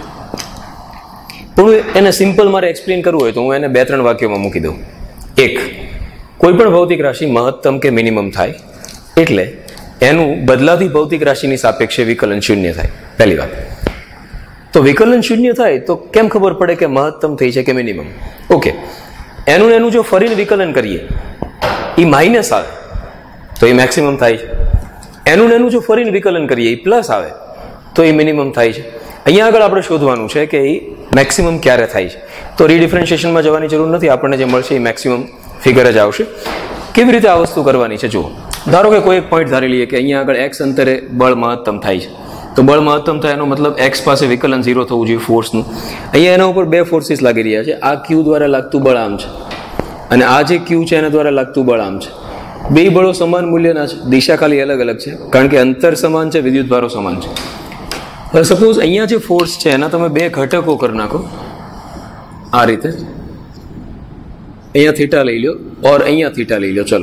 પણ એને સિમ્પલ મારે એક્સપ્લેન કરવું હોય તો હું એને 2-3 વાક્યોમાં મૂકી દઉં. એક, કોઈ પણ ભૌતિક રાશિ મહત્તમ કે મિનિમમ થાય એટલે એનું બદલાતી ભૌતિક રાશિની સાપેક્ષે વિકલન 0 થાય. પહેલી વાત. તો વિકલન 0 થાય તો કેમ ખબર પડે કે મહત્તમ થઈ છે કે મિનિમમ? ઓકે, એનું જો ફરીને વિકલન કરીએ એ માઇનસ આવે તો એ મેક્સિમમ થાય છે. એનું જો ફરીને વિકલન કરીએ એ પ્લસ આવે તો એ મિનિમમ થાય છે. અહીંયા આગળ આપણે શોધવાનું છે કે એ મેક્સિમમ ક્યારે થાય છે. તો રીડિફરન્શિએશનમાં જવાની જરૂર નથી, આપણને જે મળશે એ મેક્સિમમ ફિગર જ આવશે. કેવી રીતે આ વસ્તુ કરવાની છે જુઓ. ધારો કે કોઈ એક પોઈન્ટ ધારી લઈએ કે અહીંયા આગળ x અંતરે બળ મહત્તમ થાય છે, તો બળ મહત્તમ થાય એનો મતલબ x પાસે વિકલન 0 થવું જોઈએ ફોર્સનું. અહીંયા એના ઉપર 2 ફોર્સીસ લાગી રહ્યા છે. આ q દ્વારા લાગતું બળ આમ છે અને આ જે q છે એના દ્વારા લાગતું બળ આમ છે. બે બળો સમાન મૂલ્યના છે, દિશા ખાલી અલગ અલગ છે, કારણ કે અંતર સમાન છે, વિદ્યુતભારો સમાન છે. હવે સપોઝ અહીંયા જે ફોર્સ છે એના તમે 2 ઘટકો કરી નાખો આ રીતે. અહીંયા થીટા લઈ લો ઓર અહીંયા થીટા લઈ લો. ચલો,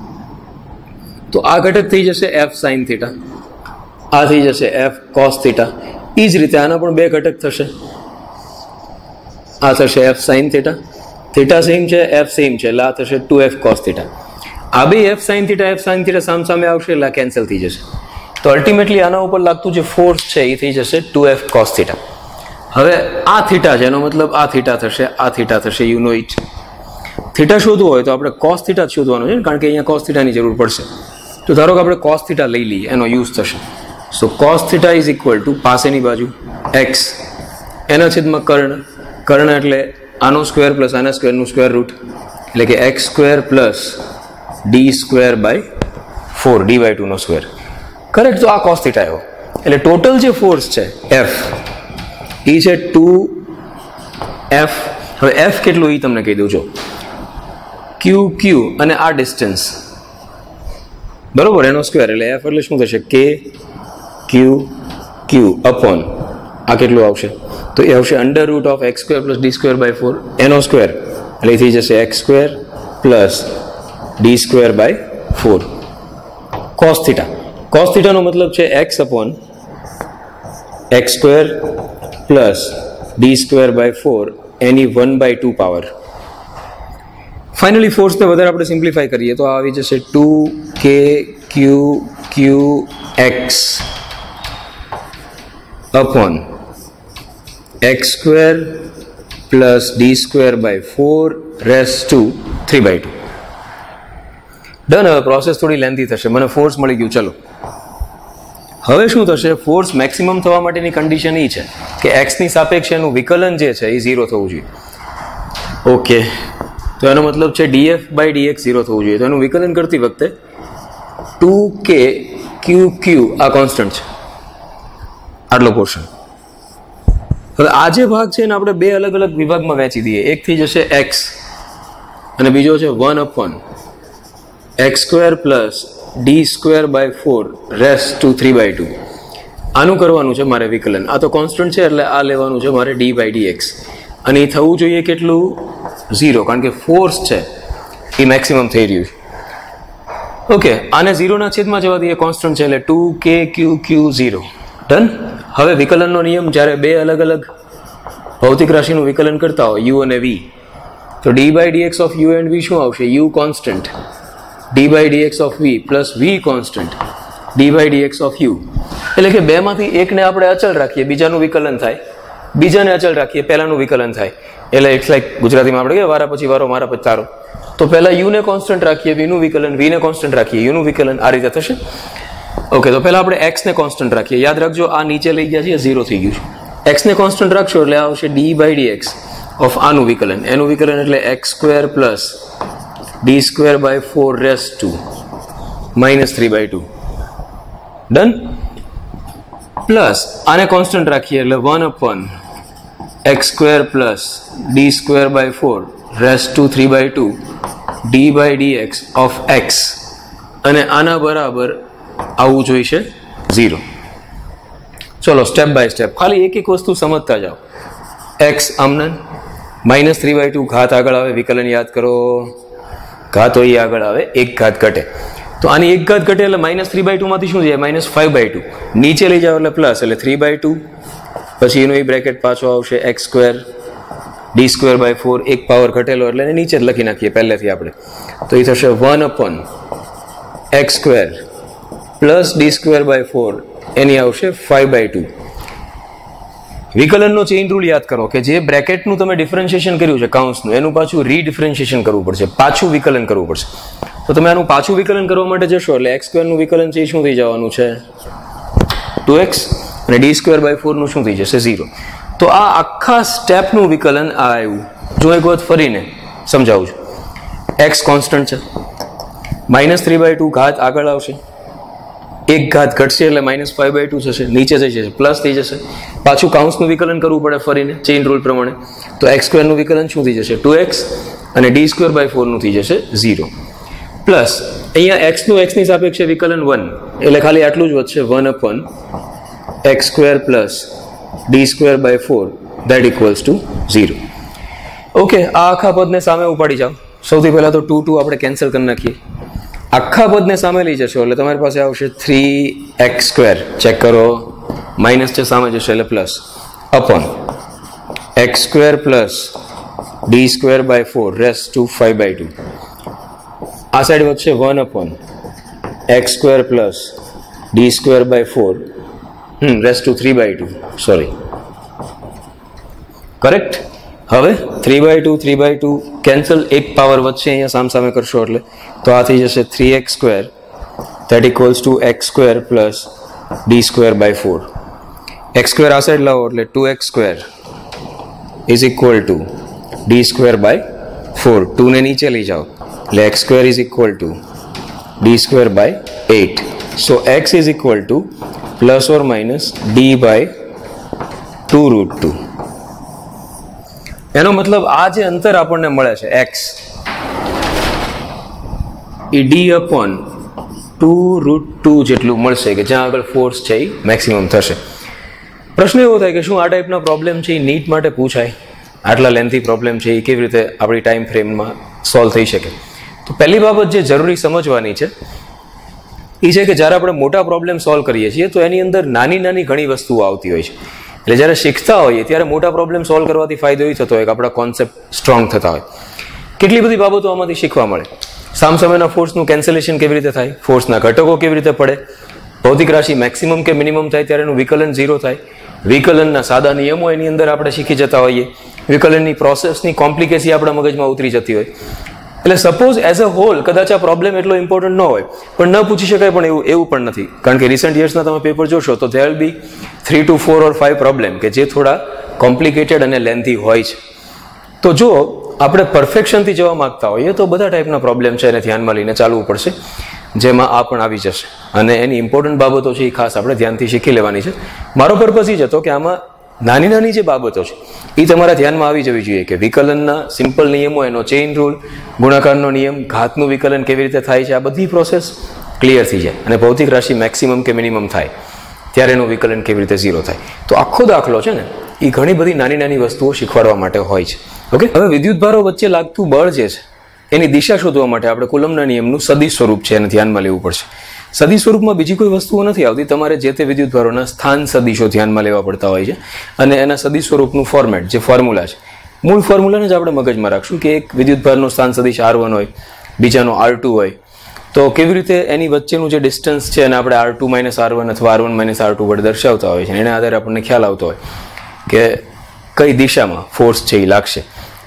તો આ ઘટક થઈ જશે f sin થીટા, આ થઈ જશે f cos થીટા. એ જ રીતે આના પણ 2 ઘટક થશે. આ થશે f sine theta, theta same છે, એફ સેમ છે, એટલે આ થશે 2f cos થીટા. આ બે એફ સાઇન થીટા સામે આવશે એટલે કેન્સલ થઈ જશે. તો અલ્ટિમેટલી આના ઉપર લાગતું જે ફોર્સ છે એ થઈ જશે 2f cos થીટા. હવે આ થીટા છે એનો મતલબ આ થીટા થશે, યુ નો ઇટ. થીટા શોધવું હોય તો આપણે cos થીટા જ શોધવાનું છે ને, કારણ કે અહીંયા cos થીટાની જરૂર પડશે. તો ધારો કે આપણે cos થીટા લઈ લઈએ, એનો યુઝ થશે. So cos theta is equal to પાસેની બાજુ x એના છેદમાં કર્ણ એટલે આનો સ્ક્વેર પ્લસ આના સ્ક્વેરનું સ્ક્વેર રૂટ, એટલે કે x square plus d square by 4 d/2 નો સ્ક્વેર. કરેક્ટ. તો આ cos થીટા આવ્યો. એટલે ટોટલ જે ફોર્સ છે F એ છે 2f. હવે F કેટલું એ તમને કહી દઉં છો. q અને આ ડિસ્ટન્સ બરોબર એનો સ્ક્વેર, એટલે F એટલે શું થશે q અપોન આ કેટલું આવશે તો એ આવશે √(x² + d²/4) એનો સ્ક્વેર, એટલે થઈ જશે x² + d²/4 cos theta. cos થીટાનો મતલબ છે x અપોન x² + d²/4 એની 1/2 પાવર. ફાઇનલી ફોર્સને વધારે આપણે સિમ્પ્લિફાઈ કરીએ તો આવી જશે 2kqx upon x² + d²/4 raise to 3/2. Done. હવે પ્રોસેસ થોડી લેન્થી થશે, મને ફોર્સ મળી ગયું. ચલો હવે શું થશે, ફોર્સ મેક્સિમમ થવા માટેની કન્ડિશન એ છે કે એક્સની સાપેક્ષે એનું વિકલન જે છે એ 0 થવું જોઈએ. ઓકે, તો એનો મતલબ છે df/dx 0 થવું જોઈએ. તો એનું વિકલન કરતી વખતે 2kqq આ કોન્સ્ટન્ટ છે, આટલો પોર્શન. હવે આ જે ભાગ છે એને આપણે બે અલગ અલગ વિભાગમાં વહેંચી દઈએ. એક થઈ જશે x અને બીજો છે 1/x² + d²/4 રેઝ ટુ 3/2. આનું કરવાનું છે મારે વિકલન. આ તો કોન્સ્ટન્ટ છે એટલે આ લેવાનું છે મારે d/dx, અને એ થવું જોઈએ કેટલું 0, કારણ કે ફોર્સ છે એ મેક્સિમમ થઈ રહ્યું છે. ઓકે, આને 0 છેદમાં જવા દઈએ, કોન્સ્ટન્ટ છે એટલે 2kqq 0. ડન. હવે વિકલનનો નિયમ, જ્યારે બે અલગ અલગ ભૌતિક રાશિનું વિકલન કરતા હોય u અને v, તો d/dx of u and v શું આવશે? u constant d/dx of v plus v constant d/dx of u. એટલે કે બેમાંથી એકને આપણે અચળ રાખીએ, બીજાનું વિકલન થાય, બીજાને અચળ રાખીએ, પહેલાનું વિકલન થાય. એટલે ઇટ્સ લાઈક ગુજરાતીમાં આપણે કે વારા પછી વારો મારા પછી તારો. તો પહેલા u ને કોન્સ્ટન્ટ રાખીએ, v નું વિકલન, v ને કોન્સ્ટન્ટ રાખીએ, u નું વિકલન, આ રીતે થશે. ઓકે, તો પહેલા આપણે x ને કોન્સ્ટન્ટ રાખીએ. યાદ રાખજો આ નીચે લઈ ગયા છે 0 થઈ ગયું છે. x ને કોન્સ્ટન્ટ રાખશો એટલે આવશે d/dx ઓફ આનું વિકલન, એનું વિકલન એટલે x² + d²/4 raise to -3/2. Done. Plus આને કોન્સ્ટન્ટ રાખીએ એટલે 1/x² + d²/4 raise to 3/2 d/dx of x, અને આના બરાબર આવવું જોઈશે 0. ચલો સ્ટેપ બાય સ્ટેપ, ખાલી એક એક વસ્તુ સમજતા જાઓ. x આમનન -3/2 ઘાત આગળ આવે, વિકલન યાદ કરો, ઘાત હોય એ આગળ આવે, એક ઘાત ઘટે. તો આની એક ઘાત ઘટે એટલે -3/2 માંથી શું જાય? -5/2. નીચે લઈ જાઓ એટલે પ્લસ, એટલે 3/2, પછી એનો એ બ્રેકેટ પાછો આવશે x² d²/4, એક પાવર ઘટેલો એટલે એને નીચે જ લખી નાખીએ પહેલેથી આપણે. તો એ થશે 1/x² + d²/4 એની આવશે 5/2. વિકલનનો ચેઇન રૂલ યાદ કરો કે જે બ્રેકેટનું તમે ડિફરન્શિએશન કર્યું છે કાઉન્સનું, એનું પાછું રીડિફરન્શિએશન કરવું પડશે, પાછું વિકલન કરવું પડશે. તો તમે આનું પાછું વિકલન કરવા માટે જશો એટલે x² નું વિકલન છે એ શું થઈ જવાનું છે? 2x, અને d²/4 નું શું થઈ જશે? 0. તો આ આખા સ્ટેપનું વિકલન આ આવ્યું. જો એક વખત ફરીને સમજાવું છું. x કોન્સ્ટન્ટ છે, -3/2 ઘાત આગળ આવશે, એક ઘાત ઘટશે એટલે -5/2 થશે, નીચે થઈ જશે, પ્લસ થઈ જશે, પાછું કાઉન્સનું વિકલન કરવું પડે ફરીને ચેઇન રૂલ પ્રમાણે. તો x² નું વિકલન શું થઈ જશે? 2x, અને d²/4 નું થઈ જશે 0. પ્લસ અહીંયા x નું x ની સાપેક્ષે વિકલન 1, એટલે ખાલી આટલું જ વધશે 1/x² + d²/4 that equals to 0. Okay, આ આખા પદને સામે ઉપાડી જાઓ. સૌથી પહેલા તો 2 આપણે કેન્સલ કરી નાખીએ. આખા પદને સામે લઈ જશો એટલે તમારી પાસે આવશે 3x², ચેક કરો, માઇનસ છે સામે જશે એટલે plus, upon x square plus d square by 4 raise to 5/2 आ साइड वच्चे 1 upon x square plus d square by 4 raise to 3/2 sorry correct. હવે 3/2 કેન્સલ, એક પાવર વચ્ચે અહીંયા સામસામે કરશો એટલે તો આ થઈ જશે 3x² that equals to x² plus d² by 4. x² આ સાઈડ લાવો એટલે 2x² is equal to d² by 4. 2 ને નીચે લઈ જાઓ એટલે x² is equal to d² by 8. So x is equal to plus or minus d by 2√2. એનો મતલબ આ જે અંતર આપણને મળે છે x એ d અપોન 2√2 જેટલું મળશે કે જ્યાં આગળ ફોર્સ છે એ મેક્સિમમ થશે. પ્રશ્ન એવો થાય કે શું આ ટાઈપના પ્રોબ્લેમ છે એ નીટ માટે પૂછાય? આટલા લેન્થી પ્રોબ્લેમ છે એ કેવી રીતે આપણી ટાઈમ ફ્રેમમાં સોલ્વ થઈ શકે? તો પહેલી બાબત જે જરૂરી સમજવાની છે એ છે કે જ્યારે આપણે મોટા પ્રોબ્લેમ સોલ્વ કરીએ છીએ તો એની અંદર નાની નાની ઘણી વસ્તુઓ આવતી હોય છે. એટલે જ્યારે શીખતા હોઈએ ત્યારે મોટા પ્રોબ્લેમ સોલ્વ કરવાથી ફાયદો એ થતો હોય કે આપણા કોન્સેપ્ટ સ્ટ્રોંગ થતા હોય. કેટલી બધી બાબતો આમાંથી શીખવા મળે. સામસામેના ફોર્સનું કેન્સલેશન કેવી રીતે થાય, ફોર્સના ઘટકો કેવી રીતે પડે, ભૌતિક રાશિ મેક્સિમમ કે મિનિમમ થાય ત્યારે એનું વિકલન 0 થાય, વિકલનના સાદા નિયમો એની અંદર આપણે શીખી જતા હોઈએ, વિકલનની પ્રોસેસની કોમ્પ્લિકેસી આપણા મગજમાં ઉતરી જતી હોય. એટલે સપોઝ એઝ અ હોલ કદાચ આ પ્રોબ્લેમ એટલો ઇમ્પોર્ટન્ટ ન હોય પણ ન પૂછી શકાય, પણ એવું પણ નથી. કારણ કે રિસન્ટ યર્સના તમે પેપર જોશો તો there will be 3 to 4 or 5 problem કે જે થોડા કોમ્પ્લિકેટેડ અને લેન્થી હોય છે. તો જો આપણે પરફેક્શનથી જવા માંગતા હોઈએ તો બધા ટાઈપના પ્રોબ્લેમ છે એને ધ્યાનમાં લઈને ચાલવું પડશે, જેમાં આ પણ આવી જશે. અને એની ઇમ્પોર્ટન્ટ બાબતો છે એ ખાસ આપણે ધ્યાનથી શીખી લેવાની છે. મારો પર્પઝ એ જ હતો કે આમાં નાની નાની જે બાબતો છે એ તમારા ધ્યાનમાં આવી જવી જોઈએ કે વિકલનના સિમ્પલ નિયમો, એનો ચેઇન રૂલ, ગુણાકારનો નિયમ, ઘાતનું વિકલન કેવી રીતે થાય છે, આ બધી પ્રોસેસ ક્લિયર થઈ જાય અને ભૌતિક રાશિ મેક્સિમમ કે મિનિમમ થાય ત્યારે એનું વિકલન કેવી રીતે 0 થાય. તો આખો દાખલો છે ને એ ઘણી બધી નાની નાની વસ્તુઓ શીખવાડવા માટે હોય છે. ઓકે, હવે વિદ્યુતભારો વચ્ચે લાગતું બળ જે છે એની દિશા શોધવા માટે આપણે કુલમના નિયમનું સદિશ સ્વરૂપ છે એને ધ્યાનમાં લેવું પડશે. સદિશ સ્વરૂપમાં બીજી કોઈ વસ્તુઓ નથી આવતી, તમારે જે તે વિદ્યુતભારોના સ્થાન સદિશો ધ્યાનમાં લેવા પડતા હોય છે અને એના સદિશ સ્વરૂપનું ફોર્મેટ જે ફોર્મ્યુલા છે, મૂળ ફોર્મ્યુલાને જ આપણે મગજમાં રાખશું કે એક વિદ્યુતભારનો સ્થાન સદિશ R1 હોય, બીજાનો R2 હોય, તો કેવી રીતે એની વચ્ચેનું જે ડિસ્ટન્સ છે એને આપણે R2 - R1 અથવા R1 - R2 વડે દર્શાવતા હોય છે. એના આધારે આપણને ખ્યાલ આવતો હોય કે કઈ દિશામાં ફોર્સ છે એ લાગશે.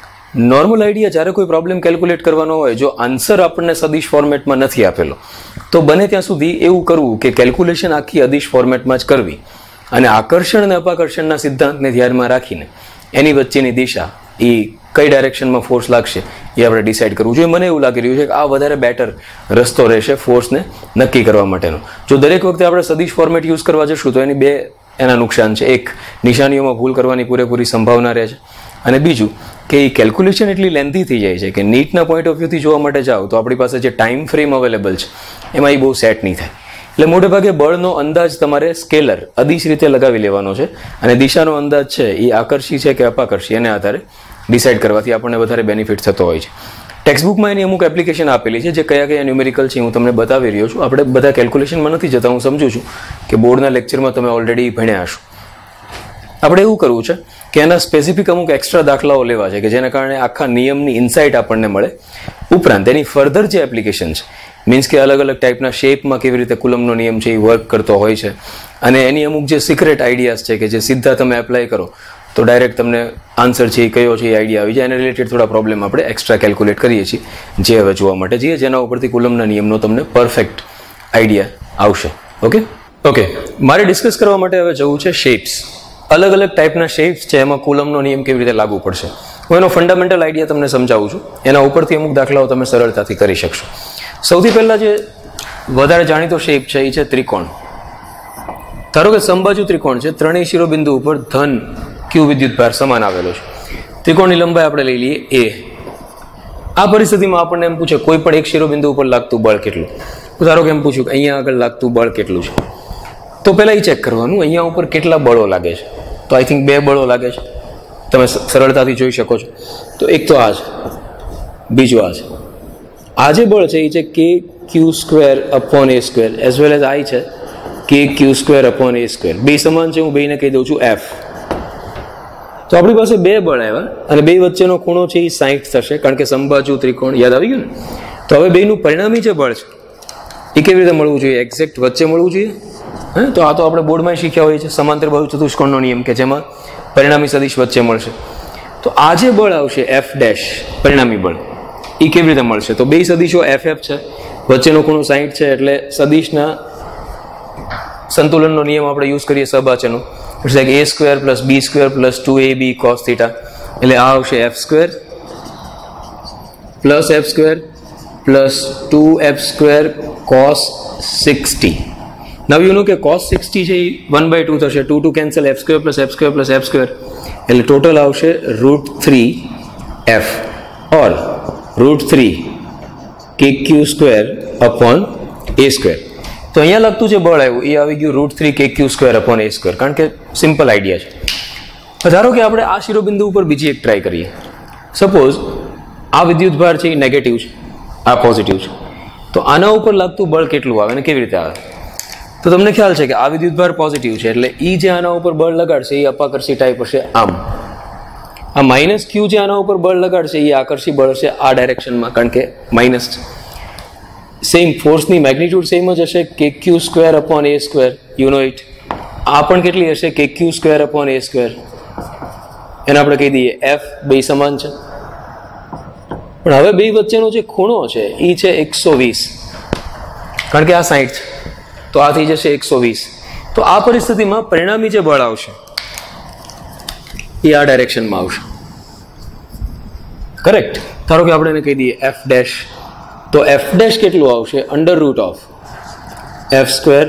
નોર્મલ આઈડિયા જ્યારે કોઈ પ્રોબ્લેમ કેલ્ક્યુલેટ કરવાનો હોય, જો આન્સર આપણને સદિશ ફોર્મેટમાં નથી આપેલો તો બને ત્યાં સુધી એવું કરવું કે કેલ્ક્યુલેશન આખી અદિશ ફોર્મેટમાં જ કરવી અને આકર્ષણ અને અપાકર્ષણના સિદ્ધાંતને ધ્યાનમાં રાખીને એની વચ્ચેની દિશા એ કઈ ડાયરેક્શનમાં ફોર્સ લાગશે એ આપણે ડિસાઇડ કરવું જોઈએ. મને એવું લાગી રહ્યું છે કે આ વધારે બેટર રસ્તો રહેશે ફોર્સને નક્કી કરવા માટેનો. જો દરેક વખતે આપણે સદિશ ફોર્મેટ યુઝ કરવા જશું તો એની બે એના નુકસાન છે. એક, નિશાનીઓમાં ભૂલ કરવાની પૂરેપૂરી સંભાવના રહે છે અને બીજું કે એ કેલ્ક્યુલેશન એટલી લેન્થી થઈ જાય છે કે નીટના પોઈન્ટ ઓફ વ્યૂથી જોવા માટે જાઓ તો આપણી પાસે જે ટાઈમ ફ્રેમ અવેલેબલ છે એમાં એ બહુ સેટ નહીં થાય. એટલે મોટે ભાગે બળનો અંદાજ તમારે સ્કેલર અદિશ રીતે લગાવી લેવાનો છે અને દિશાનો અંદાજ છે એ આકર્ષી છે કે અપાકર્ષી એને આધારે ડિસાઇડ કરવાથી આપણને વધારે બેનિફિટ થતો હોય છે. ટેક્સ્ટબુકમાં એની અમુક એપ્લિકેશન આપેલી છે જે કયા કયા ન્યુમેરિકલ છે હું તમને બતાવી રહ્યો છું. આપણે બધા કેલ્ક્યુલેશનમાં નથી જતા, હું સમજુ છું કે બોર્ડના લેક્ચરમાં તમે ઓલરેડી ભણ્યા હશો. આપણે એવું કરવું છે કે એના સ્પેસિફિક અમુક એક્સ્ટ્રા દાખલાઓ લેવા છે કે જેના કારણે આખા નિયમની ઇન્સાઇટ આપણને મળે. ઉપરાંત એની ફર્ધર જે એપ્લિકેશન છે, મીન્સ કે અલગ અલગ ટાઈપના શેપમાં કેવી રીતે કુલમનો નિયમ છે એ વર્ક કરતો હોય છે અને એની અમુક જે સિક્રેટ આઈડિયાઝ છે કે જે સીધા તમે એપ્લાય કરો તો ડાયરેક્ટ તમને આન્સર છે એ કયો છે એ આઈડિયા આવી જાય. એને રિલેટેડ થોડા પ્રોબ્લેમ આપણે એક્સ્ટ્રા કેલ્ક્યુલેટ કરીએ છીએ જે હવે જોવા માટે જઈએ, જેના ઉપરથી કુલમના નિયમનો તમને પરફેક્ટ આઈડિયા આવશે. ઓકે, મારે ડિસ્કસ કરવા માટે હવે જવું છે શેપ્સ. અલગ અલગ ટાઈપના શેપ્સ છે એમાં કુલમનો નિયમ કેવી રીતે લાગુ પડશે હું એનો ફંડામેન્ટલ આઈડિયા તમને સમજાવું છું. એના ઉપરથી અમુક દાખલાઓ તમે સરળતાથી કરી શકશો. સૌથી પહેલાં જે વધારે જાણીતો શેપ છે એ છે ત્રિકોણ. ધારો કે સમબાજુ ત્રિકોણ છે, ત્રણેય શિરોબિંદુ ઉપર ધન Q વિદ્યુતભાર સમાન આવેલો છે. ત્રિકોણની લંબાઈ આપણે લઈ લઈએ A. આ પરિસ્થિતિમાં આપણને એમ પૂછે કોઈ પણ એક શિરોબિંદુ ઉપર લાગતું બળ કેટલું. ધારો કે એમ પૂછ્યું કે અહીંયા આગળ લાગતું બળ કેટલું છે, તો પહેલાં એ ચેક કરવાનું અહીંયા ઉપર કેટલા બળો લાગે છે. તો આઈ થિંક 2 બળો લાગે છે, તમે સરળતાથી જોઈ શકો છો. તો એક તો આ છે, બીજું આ છે. આ જે બળ છે એ છે kq²/a² as well as I છે kq²/a². બે સમાન છે, હું બેને કહી દઉં છું F. તો આપણી પાસે બે બળ આવ્યા અને બે વચ્ચેનો ખૂણો છે એ 60 થશે, કારણ કે સમબાજુ ત્રિકોણ યાદ આવી ગયું ને. તો હવે બેનું પરિણામી જે બળ છે એ કેવી રીતે મળવું જોઈએ? એક્ઝેક્ટ વચ્ચે મળવું જોઈએ. હે, તો આ તો આપણે બોર્ડમાં શીખ્યા હોઈએ છીએ, સમાંતર બાહુ ચતુષ્કોણનો નિયમ, કે જેમાં પરિણામી સદિશ વચ્ચે મળશે. તો આ જે બળ આવશે એફ ડેશ પરિણામી બળ, એ કેવી રીતે મળશે? તો બે સદિશો એફ એફ છે, વચ્ચેનો ખૂણો 60 છે, એટલે સદિશના સંતુલનનો નિયમ આપણે યુઝ કરીએ સહવાચનો, it's like a square plus b square plus 2ab cos theta, એટલે આ આવશે f square plus 2f square cos 60. Now you know કે cos 60 છે એ 1/2 થશે, 2 2 cancel, f square plus f square plus f square, એટલે total આવશે √3f or √3 kq square upon a square. તો અહીંયા લગતું જે બળ આવ્યું એ આવી ગયું √3 kq square upon a square, કારણ કે સિમ્પલ આઈડિયા છે. ધારો કે આપણે આ શિરોબિંદુ ઉપર બીજી એક ટ્રાય કરીએ. સપોઝ આ વિદ્યુતભાર છે એ નેગેટિવ છે, આ પોઝિટિવ છે, તો આના ઉપર લાગતું બળ કેટલું આવે અને કેવી રીતે આવે? તો તમને ખ્યાલ છે કે આ વિદ્યુતભાર પોઝિટિવ છે, એટલે ઈ જે આના ઉપર બળ લગાડશે એ અપાકર્ષી ટાઈપ હશે આમ. આ માઇનસ ક્યુ જે આના ઉપર બળ લગાડશે એ આકર્ષી બળ હશે આ ડાયરેક્શનમાં, કારણ કે માઇનસ છે. સેમ ફોર્સની મેગ્નિટ્યુડ સેમ જ હશે, kq square upon a square, you know it. આ પણ કેટલી હશે? kq square upon a square. એને આપણે કહી દઈએ f, બે સમાન છે. પણ હવે બે વચ્ચેનો જે ખૂણો છે એ છે 120, કારણ કે આ 60 છે, તો આ થઈ જશે 120. તો આ પરિસ્થિતિમાં પરિણામી જે બળ આવશે એ આ ડાયરેક્શનમાં આવશે. કરેક્ટ? ધારો કે આપણે એને કહી દઈએ f ડેશ. તો f ડેશ કેટલું આવશે? Under root of f square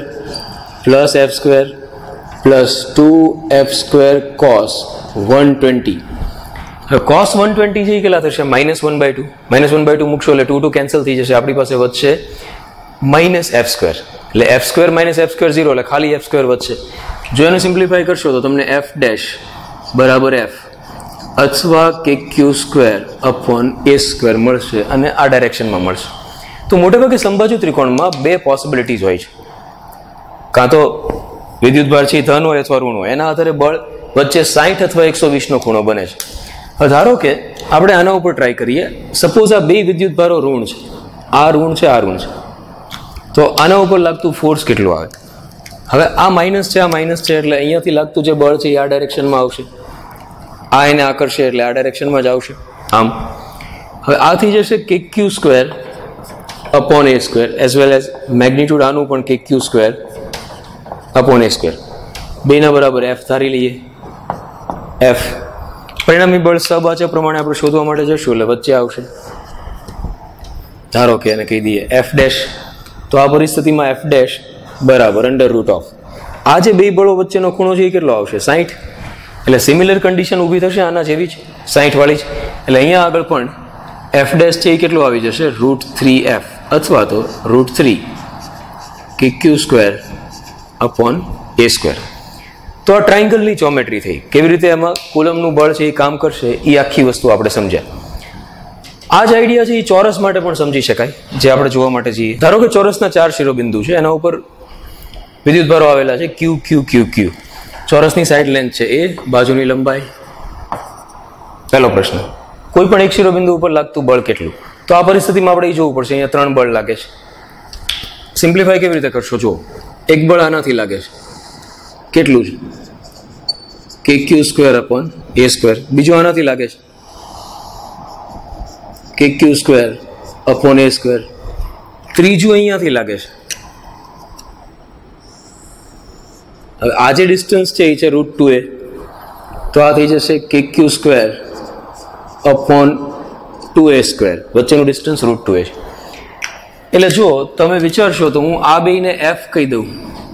plus 2f square cos 120. હવે cos 120 છે એ કેટલા થશે? -1/2. -1/2 મૂકશો એટલે 2 2 કેન્સલ થઈ જશે, આપણી પાસે વધશે -f સ્ક્વેર, એટલે f square minus f square 0, એટલે ખાલી f સ્ક્વેર વધશે. જો એને સિમ્પ્લિફાય કરશો તો તમને f ડેશ બરાબર f અથવા kq square upon a square મળશે, અને આ ડાયરેક્શનમાં મળશે. તો મોટેભાગે સમબાજુ ત્રિકોણમાં બે પોસિબિલિટીઝ હોય છે, કાં તો વિદ્યુતભાર છે ધન હોય અથવા ઋણ હોય, એના આધારે બળ વચ્ચે 60 અથવા 120 નો ખૂણો બને છે. ધારો કે આપણે આના ઉપર ટ્રાય કરીએ. સપોઝ આ બે વિદ્યુતભારો ઋણ છે, આ ઋણ છે, આ ઋણ છે, તો આના ઉપર લાગતું ફોર્સ કેટલું આવે? હવે આ માઇનસ છે, આ માઇનસ છે, એટલે અહીંયાથી લાગતું જે બળ છે એ આ ડાયરેક્શનમાં આવશે, આ એને આકર્ષે એટલે આ ડાયરેક્શનમાં જ આવશે આમ. હવે આ થઈ જશે kq square upon a square, as well as magnitude આનું પણ kq square upon a square, બેના બરાબર f ધારી લઈએ. f પરિણામી બળ સહવાચક પ્રમાણે આપણે શોધવા માટે જશું એટલે વચ્ચે આવશે. ધારો કે એને કહી દઈએ f ડેશ. તો આ પરિસ્થિતિમાં f ડેશ બરાબર અંડર રૂટ ઓફ આ જે બે બળો વચ્ચેનો ખૂણો છે એ કેટલો આવશે? 60. એટલે સિમિલર કન્ડિશન ઊભી થશે આના જેવી જ, 60 વાળી જ. એટલે અહીંયા આગળ પણ f ડેશ છે એ કેટલું આવી જશે? √3f અથવા તો √3 kq square upon a square. તો આ ટ્રાયંગલની જ્યોમેટ્રી થઈ. કેવી રીતે એમાં કુલમનું બળ છે એ કામ કરશે એ આખી વસ્તુ આપણે સમજ્યા. આ જ આઈડિયા છે એ ચોરસ માટે પણ સમજી શકાય, જે આપણે જોવા માટે જઈએ. ધારો કે ચોરસના 4 શિરોબિંદુ છે, એના ઉપર વિદ્યુતભારો આવેલા છે q q q q. ચોરસની સાઈડ લેન્થ છે a, બાજુની લંબાઈ. પહેલો પ્રશ્ન, કોઈ પણ એક શિરોબિંદુ ઉપર લાગતું બળ કેટલું? તો આ પરિસ્થિતિમાં આપણે એ જોવું પડશે. અહીંયા 3 બળ લાગે છે. સિમ્પ્લિફાય કેવી રીતે કરશો? જો એક બળ આનાથી લાગે છે, કેટલું છે? kq square upon a square. બીજું આનાથી લાગે છે, kq square upon a square. ત્રીજું અહીંયાથી લાગે છે. હવે આ જે ડિસ્ટન્સ છે એ છે √2a, તો આ થઈ જશે kq square upon 2a square. વચ્ચેનું ડિસ્ટન્સ √2a છે. એટલે જો તમે વિચારશો તો હું આ બેને f કહી દઉં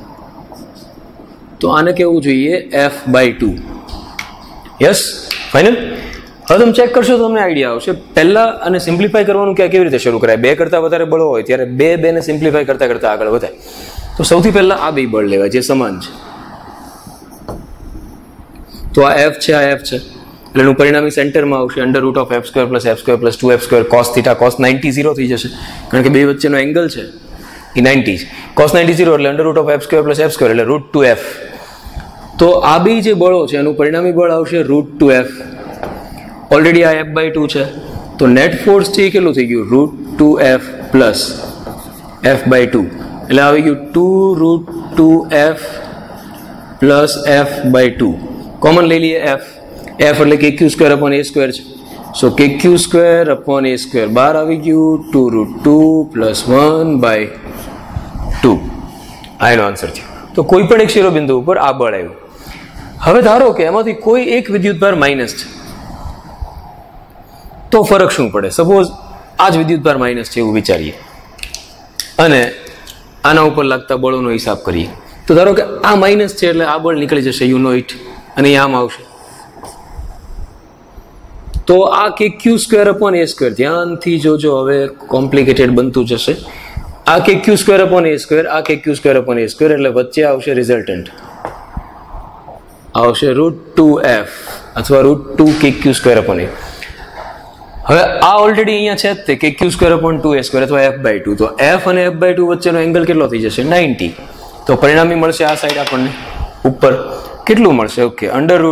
તો આને કેવું જોઈએ? f/2. Yes, final. હવે તમે ચેક કરશો તો તમને આઈડિયા આવશે. પહેલા અને સિમ્પ્લિફાય કરવાનું કેવી રીતે શરૂ કરાય? 2 કરતાં વધારે બળો હોય ત્યારે 2 ને સિમ્પ્લિફાય કરતાં આગળ વધાય. તો સૌથી પહેલા આ બે બળ લેવાય જે સમાન છે. તો આ f છે, આ f છે, એટલે એનું પરિણામી સેન્ટરમાં આવશે under root of f square plus f square plus 2f square cos theta. cos 90 0 થઈ જશે, કારણ કે બે વચ્ચેનો એંગલ છે એ 90 છે. cos 90 0 એટલે under root of f square plus f square એટલે √2f તો આ બે જે બળો છે એનું પરિણામી બળ આવશે √2F. ઓલરેડી આ F/2 છે, તો નેટ ફોર્સ છે એ કેટલું થઈ ગયું √2F પ્લસ F/2, એટલે આવી ગયું 2√2F પ્લસ F/2. કોમન લઈ લઈએ F એટલે kq² / a² છે. સો kq² / a², બહાર આવી ગયું 2√2 પ્લસ 1/2. આ એનો આન્સર થયો. તો કોઈ પણ એક શિરોબિંદુ ઉપર આ બળ આવ્યું. હવે ધારો કે એમાંથી કોઈ એક વિદ્યુતભાર માઇનસ છે, તો ફરક શું પડે? સપોઝ આ જ વિદ્યુતભાર માઇનસ છે એવું વિચારીએ અને આના ઉપર લાગતા બળોનો હિસાબ કરીએ. તો ધારો કે આ માઇનસ છે એટલે આ બળ નીકળી જશે, યુ નો ઇટ, અને આમ આવશે. તો આ kq² / a², ધ્યાનથી જોજો, હવે કોમ્પ્લિકેટેડ બનતું જશે. આ kq² / a², આ kq² / a², એટલે વચ્ચે આવશે રિઝલ્ટન્ટ, આવશે √2F અથવા √2kq² / a. હવે આ ઓલરેડી અહીંયા છે જ તે kq² / 2a² અથવા F/2. તો F અને F/2 વચ્ચેનો એંગલ કેટલો થઈ જશે? 90. તો પરિણામી મળશે આ સાઈડ આપણને ઉપર કેટલું મળશે? Okay,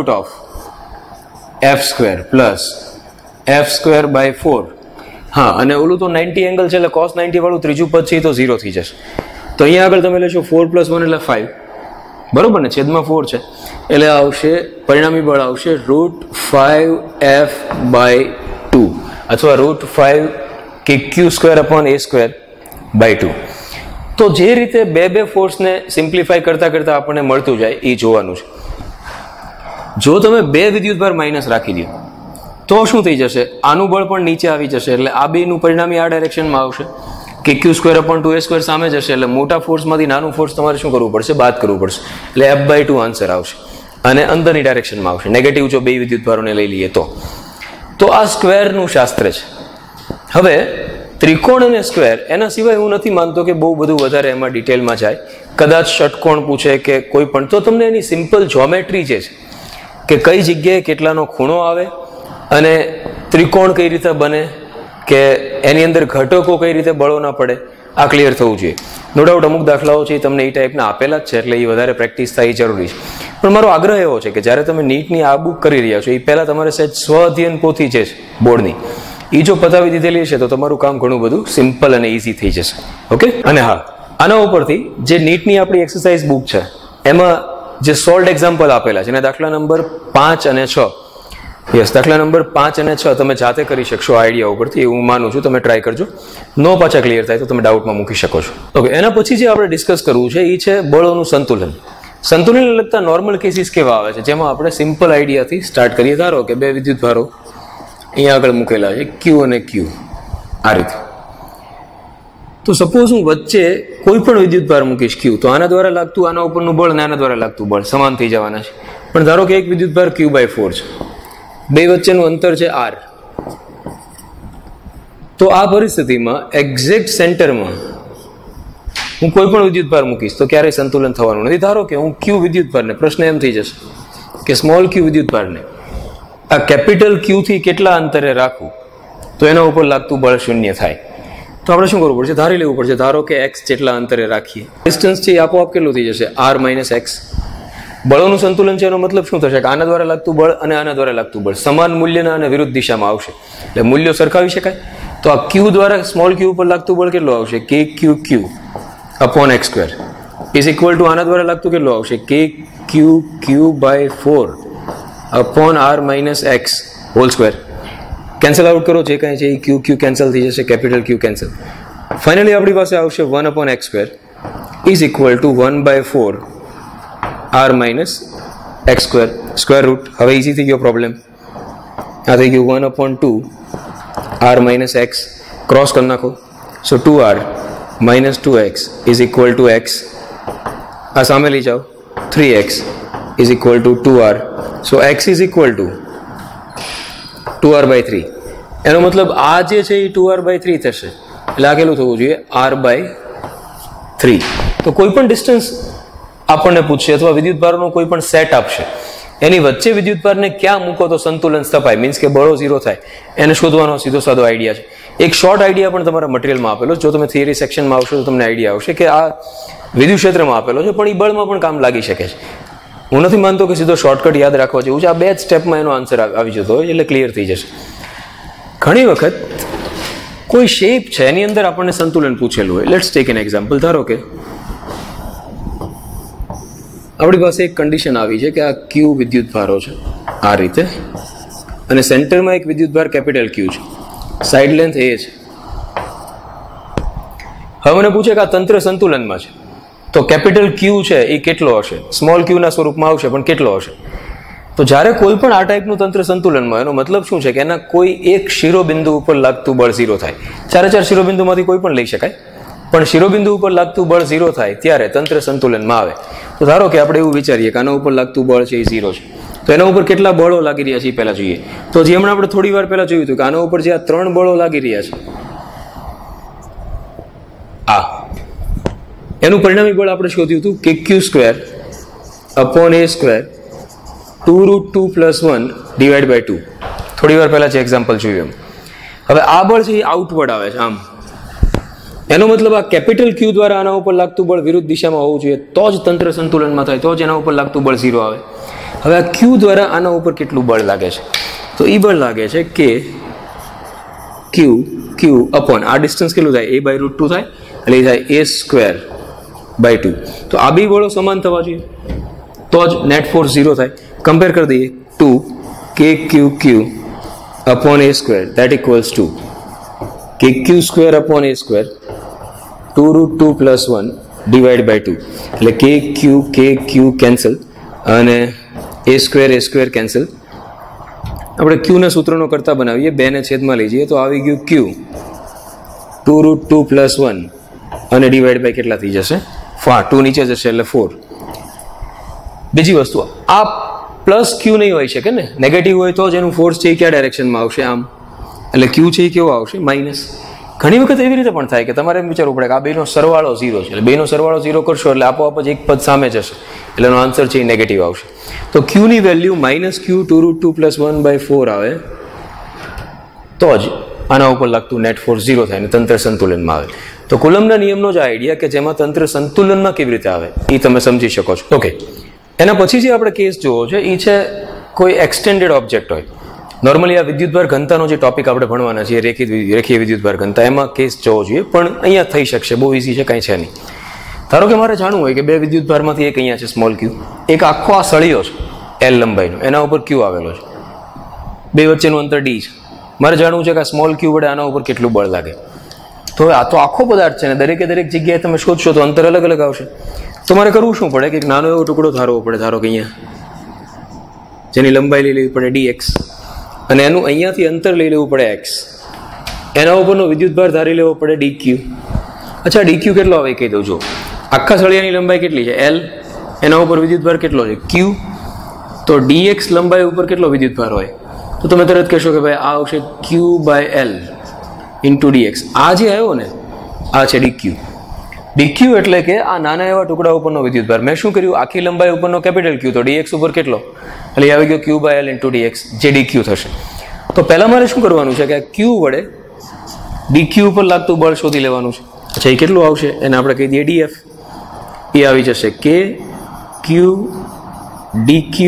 √f² plus f²/4. હા, અને ઓલું તો 90 એંગલ છે એટલે cos 90 વાળું ત્રીજું પદ છે તો 0 થઈ જશે. તો અહીંયા આગળ તમે લેશો 4 + 1 એટલે 5, બરોબર ને? છેદમાં 4 છે એટલે આવશે પરિણામી બળ આવશે √5F/2 અથવા √5kq² / a²/2. તો જે રીતે બે ફોર્સને સિમ્પ્લિફાય કરતા કરતા આપણને મળતું જાય એ જોવાનું છે. જો તમે બે વિદ્યુતભાર માઇનસ રાખી દો તો શું થઈ જશે? આનું બળ પણ નીચે આવી જશે, એટલે આ બેનું પરિણામી આ ડાયરેક્શનમાં આવશે. kq² / 2a² સામે જશે, એટલે મોટા ફોર્સમાંથી નાનું ફોર્સ તમારે શું કરવું પડશે? બાદ કરવું પડશે, એટલે F/2 આન્સર આવશે. અને અંદરની ડાયરેક્શનમાં આવશે, નેગેટિવ જો બે વિદ્યુતભારોને લઈ લઈએ તો આ સ્ક્વેરનું શાસ્ત્ર છે. હવે ત્રિકોણ અને સ્ક્વેર એના સિવાય હું નથી માનતો કે બહુ બધું વધારે એમાં ડિટેલમાં જાય. કદાચ ષટકોણ પૂછે કે કોઈ પણ, તો તમને એની સિમ્પલ જ્યોમેટ્રી જે છે કે કઈ જગ્યાએ કેટલાનો ખૂણો આવે અને ત્રિકોણ કઈ રીતે બને, કે એની અંદર ઘટકો કઈ રીતે બળો ના પડે, આ ક્લિયર થવું જોઈએ. નો ડાઉટ અમુક દાખલાઓ છે તમને એ ટાઈપના આપેલા જ છે, એટલે એ વધારે પ્રેક્ટિસ થાય જરૂરી છે. પણ મારો આગ્રહ એવો છે કે જ્યારે તમે નીટની આ બુક કરી રહ્યા છો એ પહેલાં તમારે સહેજ સ્વ અધ્યયન પોથી છે બોર્ડની એ જો પતાવી દીધેલી હશે તો તમારું કામ ઘણું બધું સિમ્પલ અને ઇઝી થઈ જશે. ઓકે. અને હા, આના ઉપરથી જે નીટની આપણી એક્સરસાઇઝ બુક છે એમાં જે સોલ્ડ એક્ઝામ્પલ આપેલા છે એના દાખલા નંબર 5 અને 6, યસ, દાખલા નંબર 5 અને 6 તમે જાતે કરી શકશો આઈડિયા ઉપરથી, હું માનું છું. તમે ટ્રાય કરજો, નો પાછા ક્લિયર થાય તો તમે ડાઉટમાં મૂકી શકો છો. ઓકે, એના પછી જે આપણે ડિસ્કસ કરવું છે એ છે બળોનું સંતુલન. સંતુલનને લગતા નોર્મલ કેસીસ કેવા આવે છે, જેમાં આપણે સિમ્પલ આઈડિયાથી સ્ટાર્ટ કરીએ. ધારો કે બે વિદ્યુતભારો અહીંયા આગળ મૂકેલા છે Q અને Q, આ રીતે. તો સપોઝ હું વચ્ચે કોઈ પણ વિદ્યુતભાર મૂકીશ Q, તો આના દ્વારા લાગતું આના ઉપરનું બળ અને આના દ્વારા લાગતું બળ સમાન થઈ જવાના છે. પણ ધારો કે એક વિદ્યુતભાર Q/4 છે, બે વચ્ચેનું અંતર છે R. તો આ પરિસ્થિતિમાં એક્ઝેક્ટ સેન્ટરમાં હું કોઈ પણ વિદ્યુતભાર મૂકીશ તો ક્યારેય સંતુલન થવાનું નથી. ધારો કે હું Q વિદ્યુતભારને, પ્રશ્ન એમ થઈ જશે કે સ્મોલ Q વિદ્યુતભારને આ કેપિટલ Q થી કેટલા અંતરે રાખવું તો એના ઉપર લાગતું બળ 0 થાય. તો આપણે શું કરવું પડશે? ધારી લેવું પડશે. ધારો કે x જેટલા અંતરે રાખીએ, ડિસ્ટન્સ છે આપોઆપ કેટલું થઈ જશે? R - x. બળોનું સંતુલન છે એનો મતલબ શું થશે? કે આના દ્વારા લાગતું બળ અને આના દ્વારા લાગતું બળ સમાન મૂલ્યના અને વિરુદ્ધ દિશામાં આવશે, એટલે મૂલ્યો સરખાવી શકાય. તો આ Q દ્વારા સ્મોલ Q ઉપર લાગતું બળ કેટલું આવશે? kq² / x² is equal two આના દ્વારા લાગતું કેટલું આવશે? kq/4 / R - x whole square. Cancel out કરો, જે કાંઈ છે એ Q કેન્સલ થઈ જશે, કેપિટલ Q કેન્સલ. ફાઇનલી આપણી પાસે આવશે 1 / x² is equal to 1/4 R - x², square root. હવે ઇઝી થઈ ગયો પ્રોબ્લેમ. આ થઈ ગયું 1/2 R - x, ક્રોસ કરી નાખો. So 2R - 2x is equal to x. આ સામે લઈ જાઓ, 3x is equal to 2R. So x is equal to 2R/3. એનો મતલબ આ જે છે એ 2R/3 થશે, એટલે આ કેટલું થવું જોઈએ? R/3. તો કોઈ પણ ડિસ્ટન્સ આપણને પૂછશે અથવા વિદ્યુતભારનો કોઈ પણ સેટ આપશે, એની વચ્ચે વિદ્યુતભારને ક્યાં મૂકો તો સંતુલન સ્થપાય, મીન્સ કે બળો 0 થાય, એને શોધવાનો સીધો સાદો આઈડિયા છે. એક શોર્ટ આઈડિયા પણ તમારા મટીરિયલમાં આપેલો, જો તમે થિયરી સેક્શનમાં આવશો તો તમને આઈડિયા આવશે કે આ વિદ્યુત ક્ષેત્રમાં આપેલો છે પણ એ બળમાં પણ કામ લાગી શકે છે. હું નથી માનતો કે સીધો શોર્ટકટ યાદ રાખવા જેવું છે. આ બે જ સ્ટેપમાં એનો આન્સર આવી જતો હોય એટલે ક્લિયર થઈ જશે. ઘણી વખત કોઈ શેપ છે એની અંદર આપણને સંતુલન પૂછેલું હોય. Let's take an example. ધારો કે આપણી પાસે એક કન્ડિશન આવી છે કે આ ક્યુ વિદ્યુત ભારો છે આ રીતે, અને સેન્ટરમાં એક વિદ્યુત ભાર કેપિટલ ક્યુ છે, સાઇડ લેન્થ એ છે. હવે મને પૂછે કે આ તંત્ર સંતુલનમાં છે તો કેપિટલ ક્યુ છે એ કેટલો હશે? સ્મોલ ક્યુના સ્વરૂપમાં આવશે પણ કેટલો હશે? તો જ્યારે કોઈ પણ આ ટાઈપનું તંત્ર સંતુલનમાં, એનો મતલબ શું છે કે એના કોઈ એક શિરોબિંદુ ઉપર લાગતું બળ 0 થાય. 4 શિરોબિંદુમાંથી કોઈ પણ લઈ શકાય, પણ શિરોબિંદુ ઉપર લાગતું બળ 0 થાય ત્યારે તંત્ર સંતુલનમાં આવે. તો ધારો કે આપણે એવું વિચારીએ કે આના ઉપર લાગતું બળ છે એ 0 છે, તો એના ઉપર કેટલા બળો લાગી રહ્યા છે એ પહેલા જોઈએ. તો જે હમણાં આપણે થોડી વાર પહેલા જોયું હતું કે આના ઉપર જે આ 3 બળો લાગી રહ્યા છે, આ એનું પરિણામી બળ આપણે શોધ્યું હતું કે Q² અપોન A² 2√2 + 1 / 2. થોડી વાર પહેલા જે એક્ઝામ્પલ જોયું એમ. હવે આ બળ છે એ આઉટવર્ડ આવે છે આમ. એનો મતલબ આ કેપિટલ ક્યુ દ્વારા આના ઉપર લાગતું બળ વિરુદ્ધ દિશામાં હોવું જોઈએ, તો જ તંત્ર સંતુલનમાં થાય, તો જ એના ઉપર લાગતું બળ 0 આવે. હવે આ ક્યુ દ્વારા આના ઉપર કેટલું બળ લાગે છે? તો એ બળ લાગે છે કે ક્યુ અપોન આ ડિસ્ટન્સ કેટલું થાય? A/√2 થાય, એટલે એ થાય A²/2. તો આ બે બળો સમાન થવા જોઈએ તો જ નેટ ફોર્સ 0 થાય. કમ્પેર કરી દઈએ 2kQq upon A² that equals to kQ² upon A² 2√2 + 1 / 2. એટલે kQ કેન્સલ અને A² કેન્સલ. આપણે ક્યુના સૂત્રનો કરતા બનાવીએ, 2 ને છેદમાં લઈ જઈએ તો આવી ગયું Q 2√2 + 1 અને ડિવાઈડ બાય કેટલા થઈ જશે? 2 નીચે જશે એટલે 4. બીજી વસ્તુ, આ પ્લસ ક્યુ નહીં હોઈ શકે ને, નેગેટિવ હોય તો જ એનું ફોર્સ છે એ કયા ડાયરેક્શનમાં આવશે? આમ. એટલે ક્યુ છે એ કેવો આવશે? માઇનસ. ઘણી વખત એવી રીતે પણ થાય કે તમારે એમ વિચારવું પડે કે આ બેનો સરવાળો 0 છે, એટલે બેનો સરવાળો 0 કરશો એટલે આપોઆપ જ એક પદ સામે જશે, એટલે એનો આન્સર છે એ નેગેટિવ આવશે. તો ક્યુની વેલ્યુ -Q 2√2 + 1/4 આવે તો જ આના ઉપર લાગતું નેટ ફોર્સ 0 થાય અને તંત્ર સંતુલનમાં આવે. તો કુલમ્બના નિયમનો જ આઈડિયા કે જેમાં તંત્ર સંતુલનમાં કેવી રીતે આવે એ તમે સમજી શકો છો. ઓકે, એના પછી જે આપણે કેસ જોવો છે એ છે કોઈ એક્સટેન્ડેડ ઓબ્જેક્ટ હોય. નોર્મલી આ વિદ્યુતભાર ઘનતાનો જે ટોપિક આપણે ભણવાના છીએ, રેખીય વિદ્યુતભાર ઘનતા, એમાં કેસ જોવો જોઈએ, પણ અહીંયા થઈ શકશે, બહુ ઇઝી છે, કાંઈ છે નહીં. ધારો કે મારે જાણવું હોય કે 2 વિદ્યુતભારમાંથી એક અહીંયા છે સ્મોલ ક્યુ, એક આખો આ સળિયો છે L લંબાઈનો, એના ઉપર ક્યુ આવેલો છે, 2 વચ્ચેનું અંતર D છે. મારે જાણવું છે કે આ સ્મોલ ક્યુ વડે આના ઉપર કેટલું બળ લાગે. તો આ તો આખો પદાર્થ છે ને દરેકે દરેક જગ્યાએ તમે શોધશો તો અંતર અલગ અલગ આવશે. તો મારે કરવું શું પડે કે એક નાનો એવો ટુકડો ધારવો પડે, ધારો કે અહીંયા જેની લંબાઈ લઈ લેવી પડે dx, અને એનું અહીંયાથી અંતર લઈ લેવું પડે x, એના ઉપરનો વિદ્યુતભાર ધારી લેવો પડે dq. અચ્છા, dq કેટલો આવે કહી દઉં. જો આખા સળિયાની લંબાઈ કેટલી છે? L, એના ઉપર વિદ્યુતભાર કેટલો છે? q. તો dx લંબાઈ ઉપર કેટલો વિદ્યુતભાર હોય? તો તમે તરત કહેશો કે ભાઈ આ આવશે q/L × dx. આ જે આવ્યો ને આ છે dq. dq એટલે કે આ નાના એવા ટુકડા ઉપરનો વિદ્યુતભાર. મેં શું કર્યું? આખી લંબાઈ ઉપરનો કેપિટલ Q, તો dx ઉપર કેટલો? એટલે આવી ગયો q/L × dx, જે dq થશે. તો પહેલા મારે શું કરવાનું છે કે આ q વડે dq ઉપર લાગતું બળ શોધી લેવાનું છે. અચ્છા, એ કેટલું આવશે? એને આપણે કહી દઈએ df. એ આવી જશે k q dq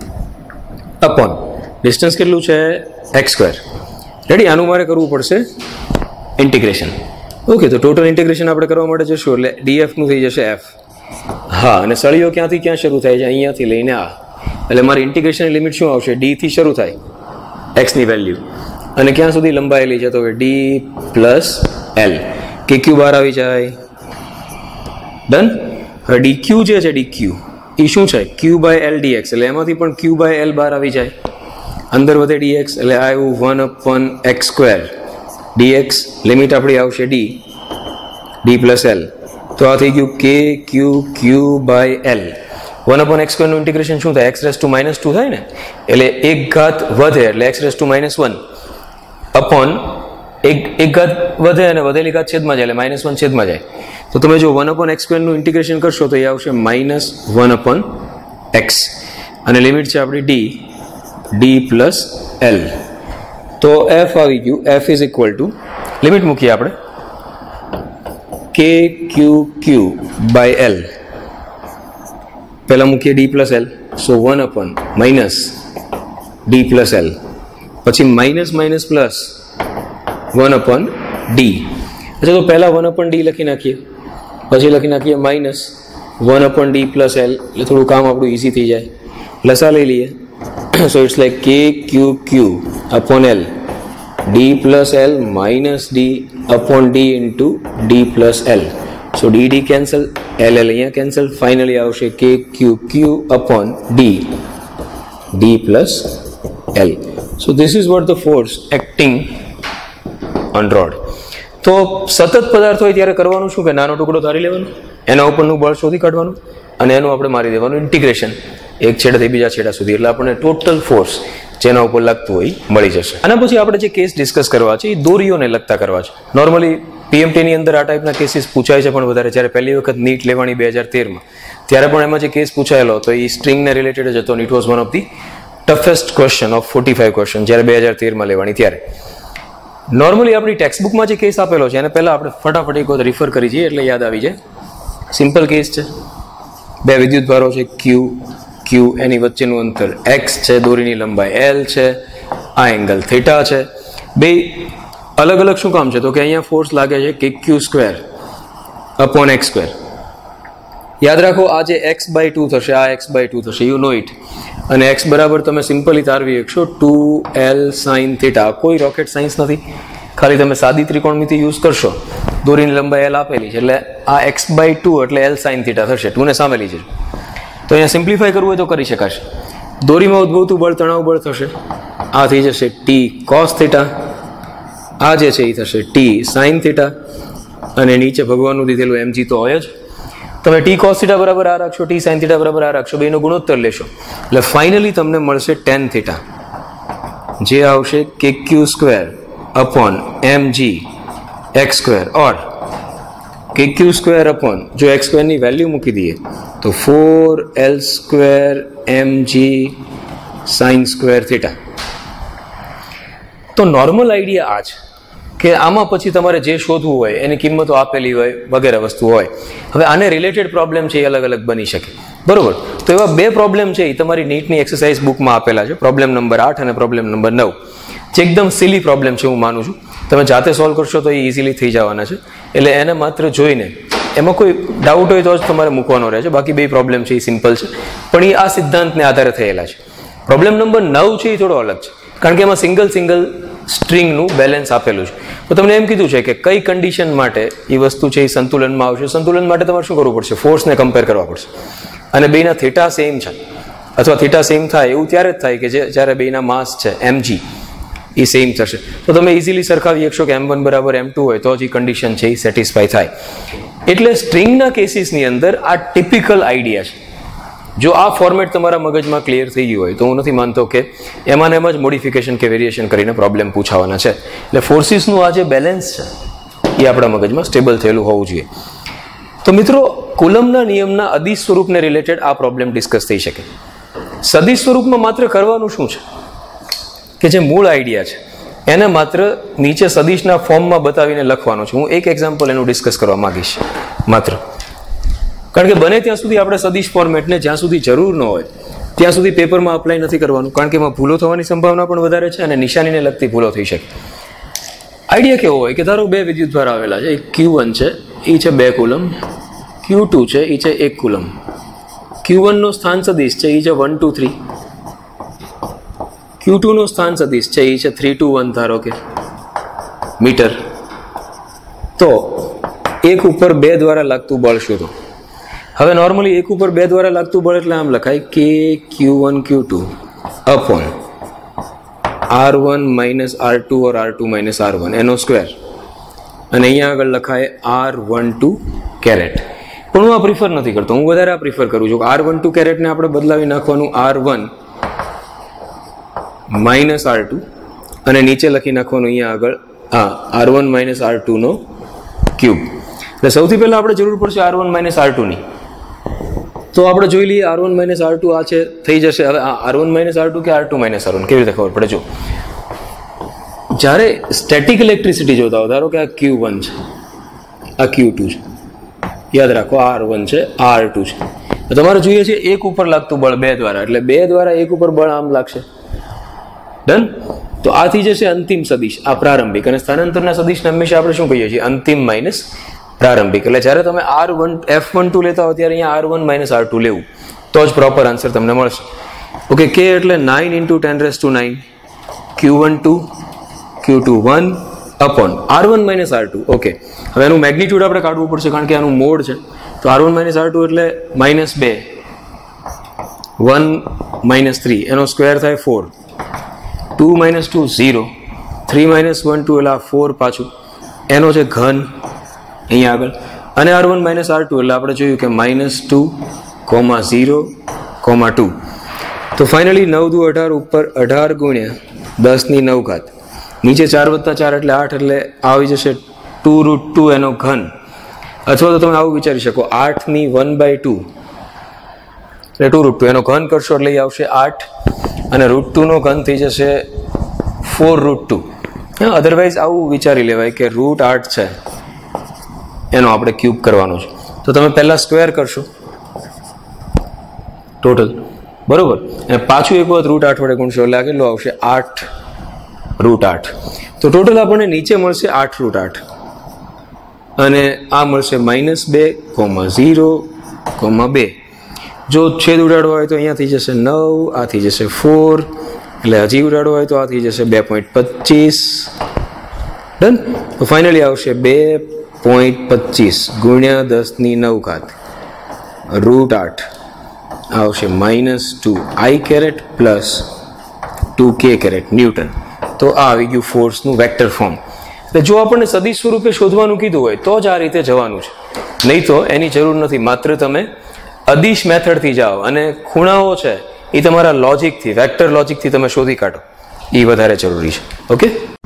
upon distance કેટલું છે? x². રેડી? આનું મારે કરવું પડશે ઇન્ટિગ્રેશન. ઓકે, તો ટોટલ ઇન્ટિગ્રેશન આપણે કરવા માટે જશું એટલે df નું થઈ જશે f. હા, અને સળિયો ક્યાંથી ક્યાં શરૂ થાય છે? અહીંયાથી લઈને આ, એટલે મારી ઇન્ટિગ્રેશનની લિમિટ શું આવશે? d થી શરૂ થાય x ની વેલ્યુ, અને ક્યાં સુધી લંબાયેલી છે? તો d + L, kq બહાર આવી જાય. ડન. હવે dq જે છે dq એ શું છે? q/L dx, એટલે એમાંથી પણ q/L બહાર આવી જાય, અંદર વધે dx, એટલે આવ્યું 1/x². dx લિમિટ આપણી આવશે d + L, તો આ થઈ ગયું kq/L. 1/x² નું ઇન્ટિગ્રેશન શું થાય? x⁻² થાય ને, એટલે એક ઘાત વધે એટલે x⁻1 અપોન એક ઘાત વધે અને વધેલી ઘાત છેદમાં જાય એટલે -1 છેદમાં જાય. તો તમે જો 1/x² નું ઇન્ટિગ્રેશન કરશો તો એ આવશે -1/x, અને લિમિટ છે આપણી d + L. તો f આવી ગયું. f = લિમિટ મૂકીએ આપણે kqq/L પહેલા મૂકીએ d plus l, so 1 upon minus d plus l, પછી minus minus plus 1 upon d. અચ્છા, તો પહેલા 1 અપોન ડી લખી નાખીએ, પછી લખી નાખીએ minus 1 upon d plus l, એટલે થોડું કામ આપણું ઇઝી થઈ જાય. લસા લઈ લઈએ, સો it's like k q q upon l d plus l minus d upon d into d plus l. So d d cancel, l l અહીંયા કેન્સલ, ફાઇનલી આવશે k q q upon d plus l. So this is what the force acting on rod. તો સતત પદાર્થ હોય ત્યારે કરવાનું શું કે નાનો ટુકડો ધારી લેવાનો, એના ઉપરનું બળ શોધી કાઢવાનું અને એનું આપણે મારી દેવાનું ઇન્ટિગ્રેશન એક છેડાથી બીજા છેડા સુધી, એટલે આપણને ટોટલ ફોર્સ જેના ઉપર લાગતું હોય મળી જશે. આના પછી આપણે જે કેસ ડિસ્કસ કરવા છે એ દોરીઓને લગતા કરવા છે. નોર્મલી પીએમટીની અંદર આ ટાઈપના કેસીસ પૂછાય છે, પણ વધારે જ્યારે પહેલી વખત નીટ લેવાની 2013માં ત્યારે પણ એમાં જે કેસ પૂછાયેલો હતો એ સ્ટ્રિંગને રિલેટેડ જ હતો. It was one of the toughest question of 45 question જ્યારે 2013માં લેવાની ત્યારે. નોર્મલી આપણી ટેક્સ્ટબુકમાં જે કેસ આપેલો છે એને પહેલાં આપણે ફટાફટ એક વખત રિફર કરી જઈએ એટલે યાદ આવી જાય. સિમ્પલ કેસ છે, બે વિદ્યુત ભારો છે ક્યુ, એની વચ્ચેનું અંતર એક્સ છે, દોરીની લંબાઈ એલ છે, આ એંગલ થીટા છે. બે અલગ અલગ શું કામ છે તો કે અહીંયા ફોર્સ લાગે છે કે q square upon x square. યાદ રાખો આ જે x/2 થશે, આ x/2 થશે, યુ નો ઇટ. અને x બરાબર તમે સિમ્પલી તારવી શકશો 2l sin થીટા. કોઈ રોકેટ સાયન્સ નથી, ખાલી તમે સાદી ત્રિકોણમિતિ યુઝ કરશો. દોરીની લંબાઈ l આપેલી છે એટલે આ x/2 એટલે l sin થીટા થશે, 2 ને સામે લીધે. તો અહીંયા સિમ્પ્લિફાય કરવું હોય તો કરી શકાશે. દોરીમાં ઉદ્ભવતું બળ તણાવ બળ થશે, આ થઈ જશે t cos થીટા, આ જે છે એ થશે t sin થીટા, અને નીચે ભગવાનનું દીધેલું mg તો હોય જ. તમે t cos થીટા બરાબર આ રાખશો, t sin થીટા બરાબર આ રાખશો, બેનો ગુણોત્તર લેશો એટલે ફાઇનલી તમને મળશે tan થીટા, જે આવશે kq square upon mg x square, or kq square upon જો x સ્ક્વેરની વેલ્યુ મૂકી દઈએ તો 4l square mg sin square theta. તો નોર્મલ આઈડિયા આ છે કે આમાં પછી તમારે જે શોધવું હોય એની કિંમતો આપેલી હોય વગેરે વસ્તુ હોય. હવે આને રિલેટેડ પ્રોબ્લેમ છે એ અલગ અલગ બની શકે, બરોબર. તો એવા બે પ્રોબ્લેમ છે એ તમારી નીટની એક્સરસાઇઝ બુકમાં આપેલા છે, પ્રોબ્લેમ નંબર 8 અને પ્રોબ્લેમ નંબર 9, જે એકદમ સિલી પ્રોબ્લેમ છે હું માનું છું. તમે જાતે સોલ્વ કરશો તો એ ઇઝીલી થઈ જવાના છે, એટલે એને માત્ર જોઈને એમાં કોઈ ડાઉટ હોય તો જ તમારે મૂકવાનો રહે છે. બાકી બે પ્રોબ્લેમ છે એ સિમ્પલ છે, પણ એ આ સિદ્ધાંતને આધારે થયેલા છે. પ્રોબ્લેમ નંબર 9 છે એ થોડો અલગ છે, કારણ કે એમાં સિંગલ સ્ટ્રિંગનું બેલેન્સ આપેલું છે. તો તમને એમ કીધું છે કે કઈ કન્ડિશન માટે એ વસ્તુ છે એ સંતુલનમાં આવશે. સંતુલન માટે તમારે શું કરવું પડશે? ફોર્સને કમ્પેર કરવા પડશે, અને બેના થીટા સેમ છે અથવા થીટા સેમ થાય એવું ત્યારે જ થાય કે જ્યારે બેના માસ છે mg એ સેમ થશે. તો તમે ઇઝીલી સરખાવી શકશો કે m1 બરાબર m2 હોય તો જ એ કન્ડિશન છે એ સેટિસ્ફાય થાય. એટલે સ્ટ્રિંગના કેસીસની અંદર આ ટિપિકલ આઈડિયા છે. જો આ ફોર્મેટ તમારા મગજમાં ક્લિયર થઈ ગયું હોય તો હું નથી માનતો કે એમાં જ મોડિફિકેશન કે વેરિએશન કરીને પ્રોબ્લેમ પૂછાવાના છે. એટલે ફોર્સિસનું આ જે બેલેન્સ છે એ આપણા મગજમાં સ્ટેબલ થયેલું હોવું જોઈએ. તો મિત્રો, કુલમના નિયમના અદિશ સ્વરૂપને રિલેટેડ આ પ્રોબ્લેમ ડિસ્કસ થઈ શકે. સદિશ સ્વરૂપમાં માત્ર કરવાનું શું છે કે જે મૂળ આઈડિયા છે એને માત્ર નીચે સદિશના ફોર્મમાં બતાવીને લખવાનું છે. હું એક એક્ઝામ્પલ એનું ડિસ્કસ કરવા માંગીશ માત્ર, કારણ કે બને ત્યાં સુધી આપણે સદિશ ફોર્મેટને જ્યાં સુધી જરૂર ન હોય ત્યાં સુધી પેપરમાં અપ્લાય નથી કરવાનું, કારણ કે એમાં ભૂલો થવાની સંભાવના પણ વધારે છે અને નિશાનીને લગતી ભૂલો થઈ શકે. આઈડિયા કેવો હોય કે ધારો બે વિદ્યુતભાર આવેલા છે, એક Q1 છે એ છે 2 કુલમ, Q2 છે એ છે 1 કુલમ. Q1 નો સ્થાન સદિશ છે એ છે 1 2 3, Q2 નો સ્થાન સદિશ છે એ છે 3 2 1 ધારો કે મીટર. તો એક ઉપર 2 દ્વારા લાગતું બળ શોધો. હવે નોર્મલી એક ઉપર 2 દ્વારા લાગતું બળ એટલે આમ લખાય કે Q1 Q2 upon R1 minus R2 ઓર R2 માઇનસ R1 એનો સ્ક્વેર, અને અહીંયા આગળ લખાય R12 કેરેટ. પણ હું આ પ્રિફર નથી કરતો, હું વધારે આ પ્રિફર કરું છું. R12 કેરેટને આપણે બદલાવી નાખવાનું R1 માઇનસ R2 અને નીચે લખી નાખવાનું અહીંયા આગળ R1 માઇનસ R2 નો ક્યુબ. એટલે સૌથી પહેલા આપણે જરૂર પડશે R1 માઇનસ R2 ની. તો આપણે જોઈ લઈએ R1 માઇનસ R2 આ છે થઈ જશે. હવે R1 માઇનસ R2 કે R2 માઇનસ R1 કેવી રીતે ખબર પડે? જો જ્યારે સ્ટેટિક ઇલેક્ટ્રિસિટી જોતા હો, ધારો કે આ Q1 છે, આ Q2 છે, યાદ રાખો આ R1 છે, આ R2 છે. તમારે જોઈએ છે એક ઉપર લાગતું બળ 2 દ્વારા, એટલે 2 દ્વારા એક ઉપર બળ આમ લાગશે. ડન. તો આ થઈ જશે અંતિમ સદિશ, આ પ્રારંભિક. અને સ્થાનાંતરના સદિશને હંમેશા આપણે શું કહીએ છીએ? અંતિમ માઇનસ પ્રારંભિક. એટલે જ્યારે તમે F12 લેતા હો ત્યારે અહીંયા R1 - R2 લેવું, તો જ પ્રોપર આન્સર તમને મળશે. ઓકે, K એટલે 9 × 10⁻⁹, Q12 Q21 upon R1 - R2. Okay, હવે એનું મેગ્નિટ્યુડ આપણે કાઢવું પડશે કારણ કે આનું મોડ છે. તો R1 - R2 એટલે -2, 1 - 3, એનો સ્ક્વેર થાય 4, 2 - 2 0, 3 - 1 2, એટલે 4 પાછું એનો છે ઘન અહીંયા આગળ. અને R1 - R2 એટલે આપણે જોયું કે -2, 0, 2. તો ફાઇનલી 9 દુ 18 ઉપર 18 × 10⁹, નીચે 4 + 4 એટલે 8, એટલે આવી જશે 2√2 એનો ઘન. અથવા તો તમે આવું વિચારી શકો, 8ની 1/2 એટલે 2√2 એનો ઘન કરશો એટલે એ આવશે 8, અને √2 નો ઘન થઈ જશે 4√2. અધરવાઇઝ આવું વિચારી લેવાય કે √8 છે એનો આપણે ક્યુબ કરવાનો છે. તો તમે પહેલા સ્ક્વેર કરશો ટોટલ, બરોબર, અને પાછું એક વખત √8 વડે ગુણશો એટલે કેટલું આવશે? 8√8. તો ટોટલ આપણને નીચે મળશે 8√8, અને આ મળશે -2, 0, 2. જો છેદ ઉડાડવો હોય તો અહીંયા થઈ જશે 9, આ થઈ જશે 4, એટલે હજી ઉડાડવો હોય તો આ થઈ જશે 2.25. ડન. તો ફાઇનલી આવશે 2.25 × 10⁹, √8 આવશે -2I પ્લસ 2K ન્યૂટન. તો આ આવી ગયું ફોર્સનું વેક્ટર ફોર્મ. એટલે જો આપણને સદિશ સ્વરૂપે શોધવાનું કીધું હોય તો જ આ રીતે જવાનું છે, નહીં તો એની જરૂર નથી. માત્ર તમે અદિશ મેથડથી જાઓ અને ખૂણાઓ છે એ તમારા લોજિકથી, વેક્ટર લોજિકથી તમે શોધી કાઢો, એ વધારે જરૂરી છે. ઓકે.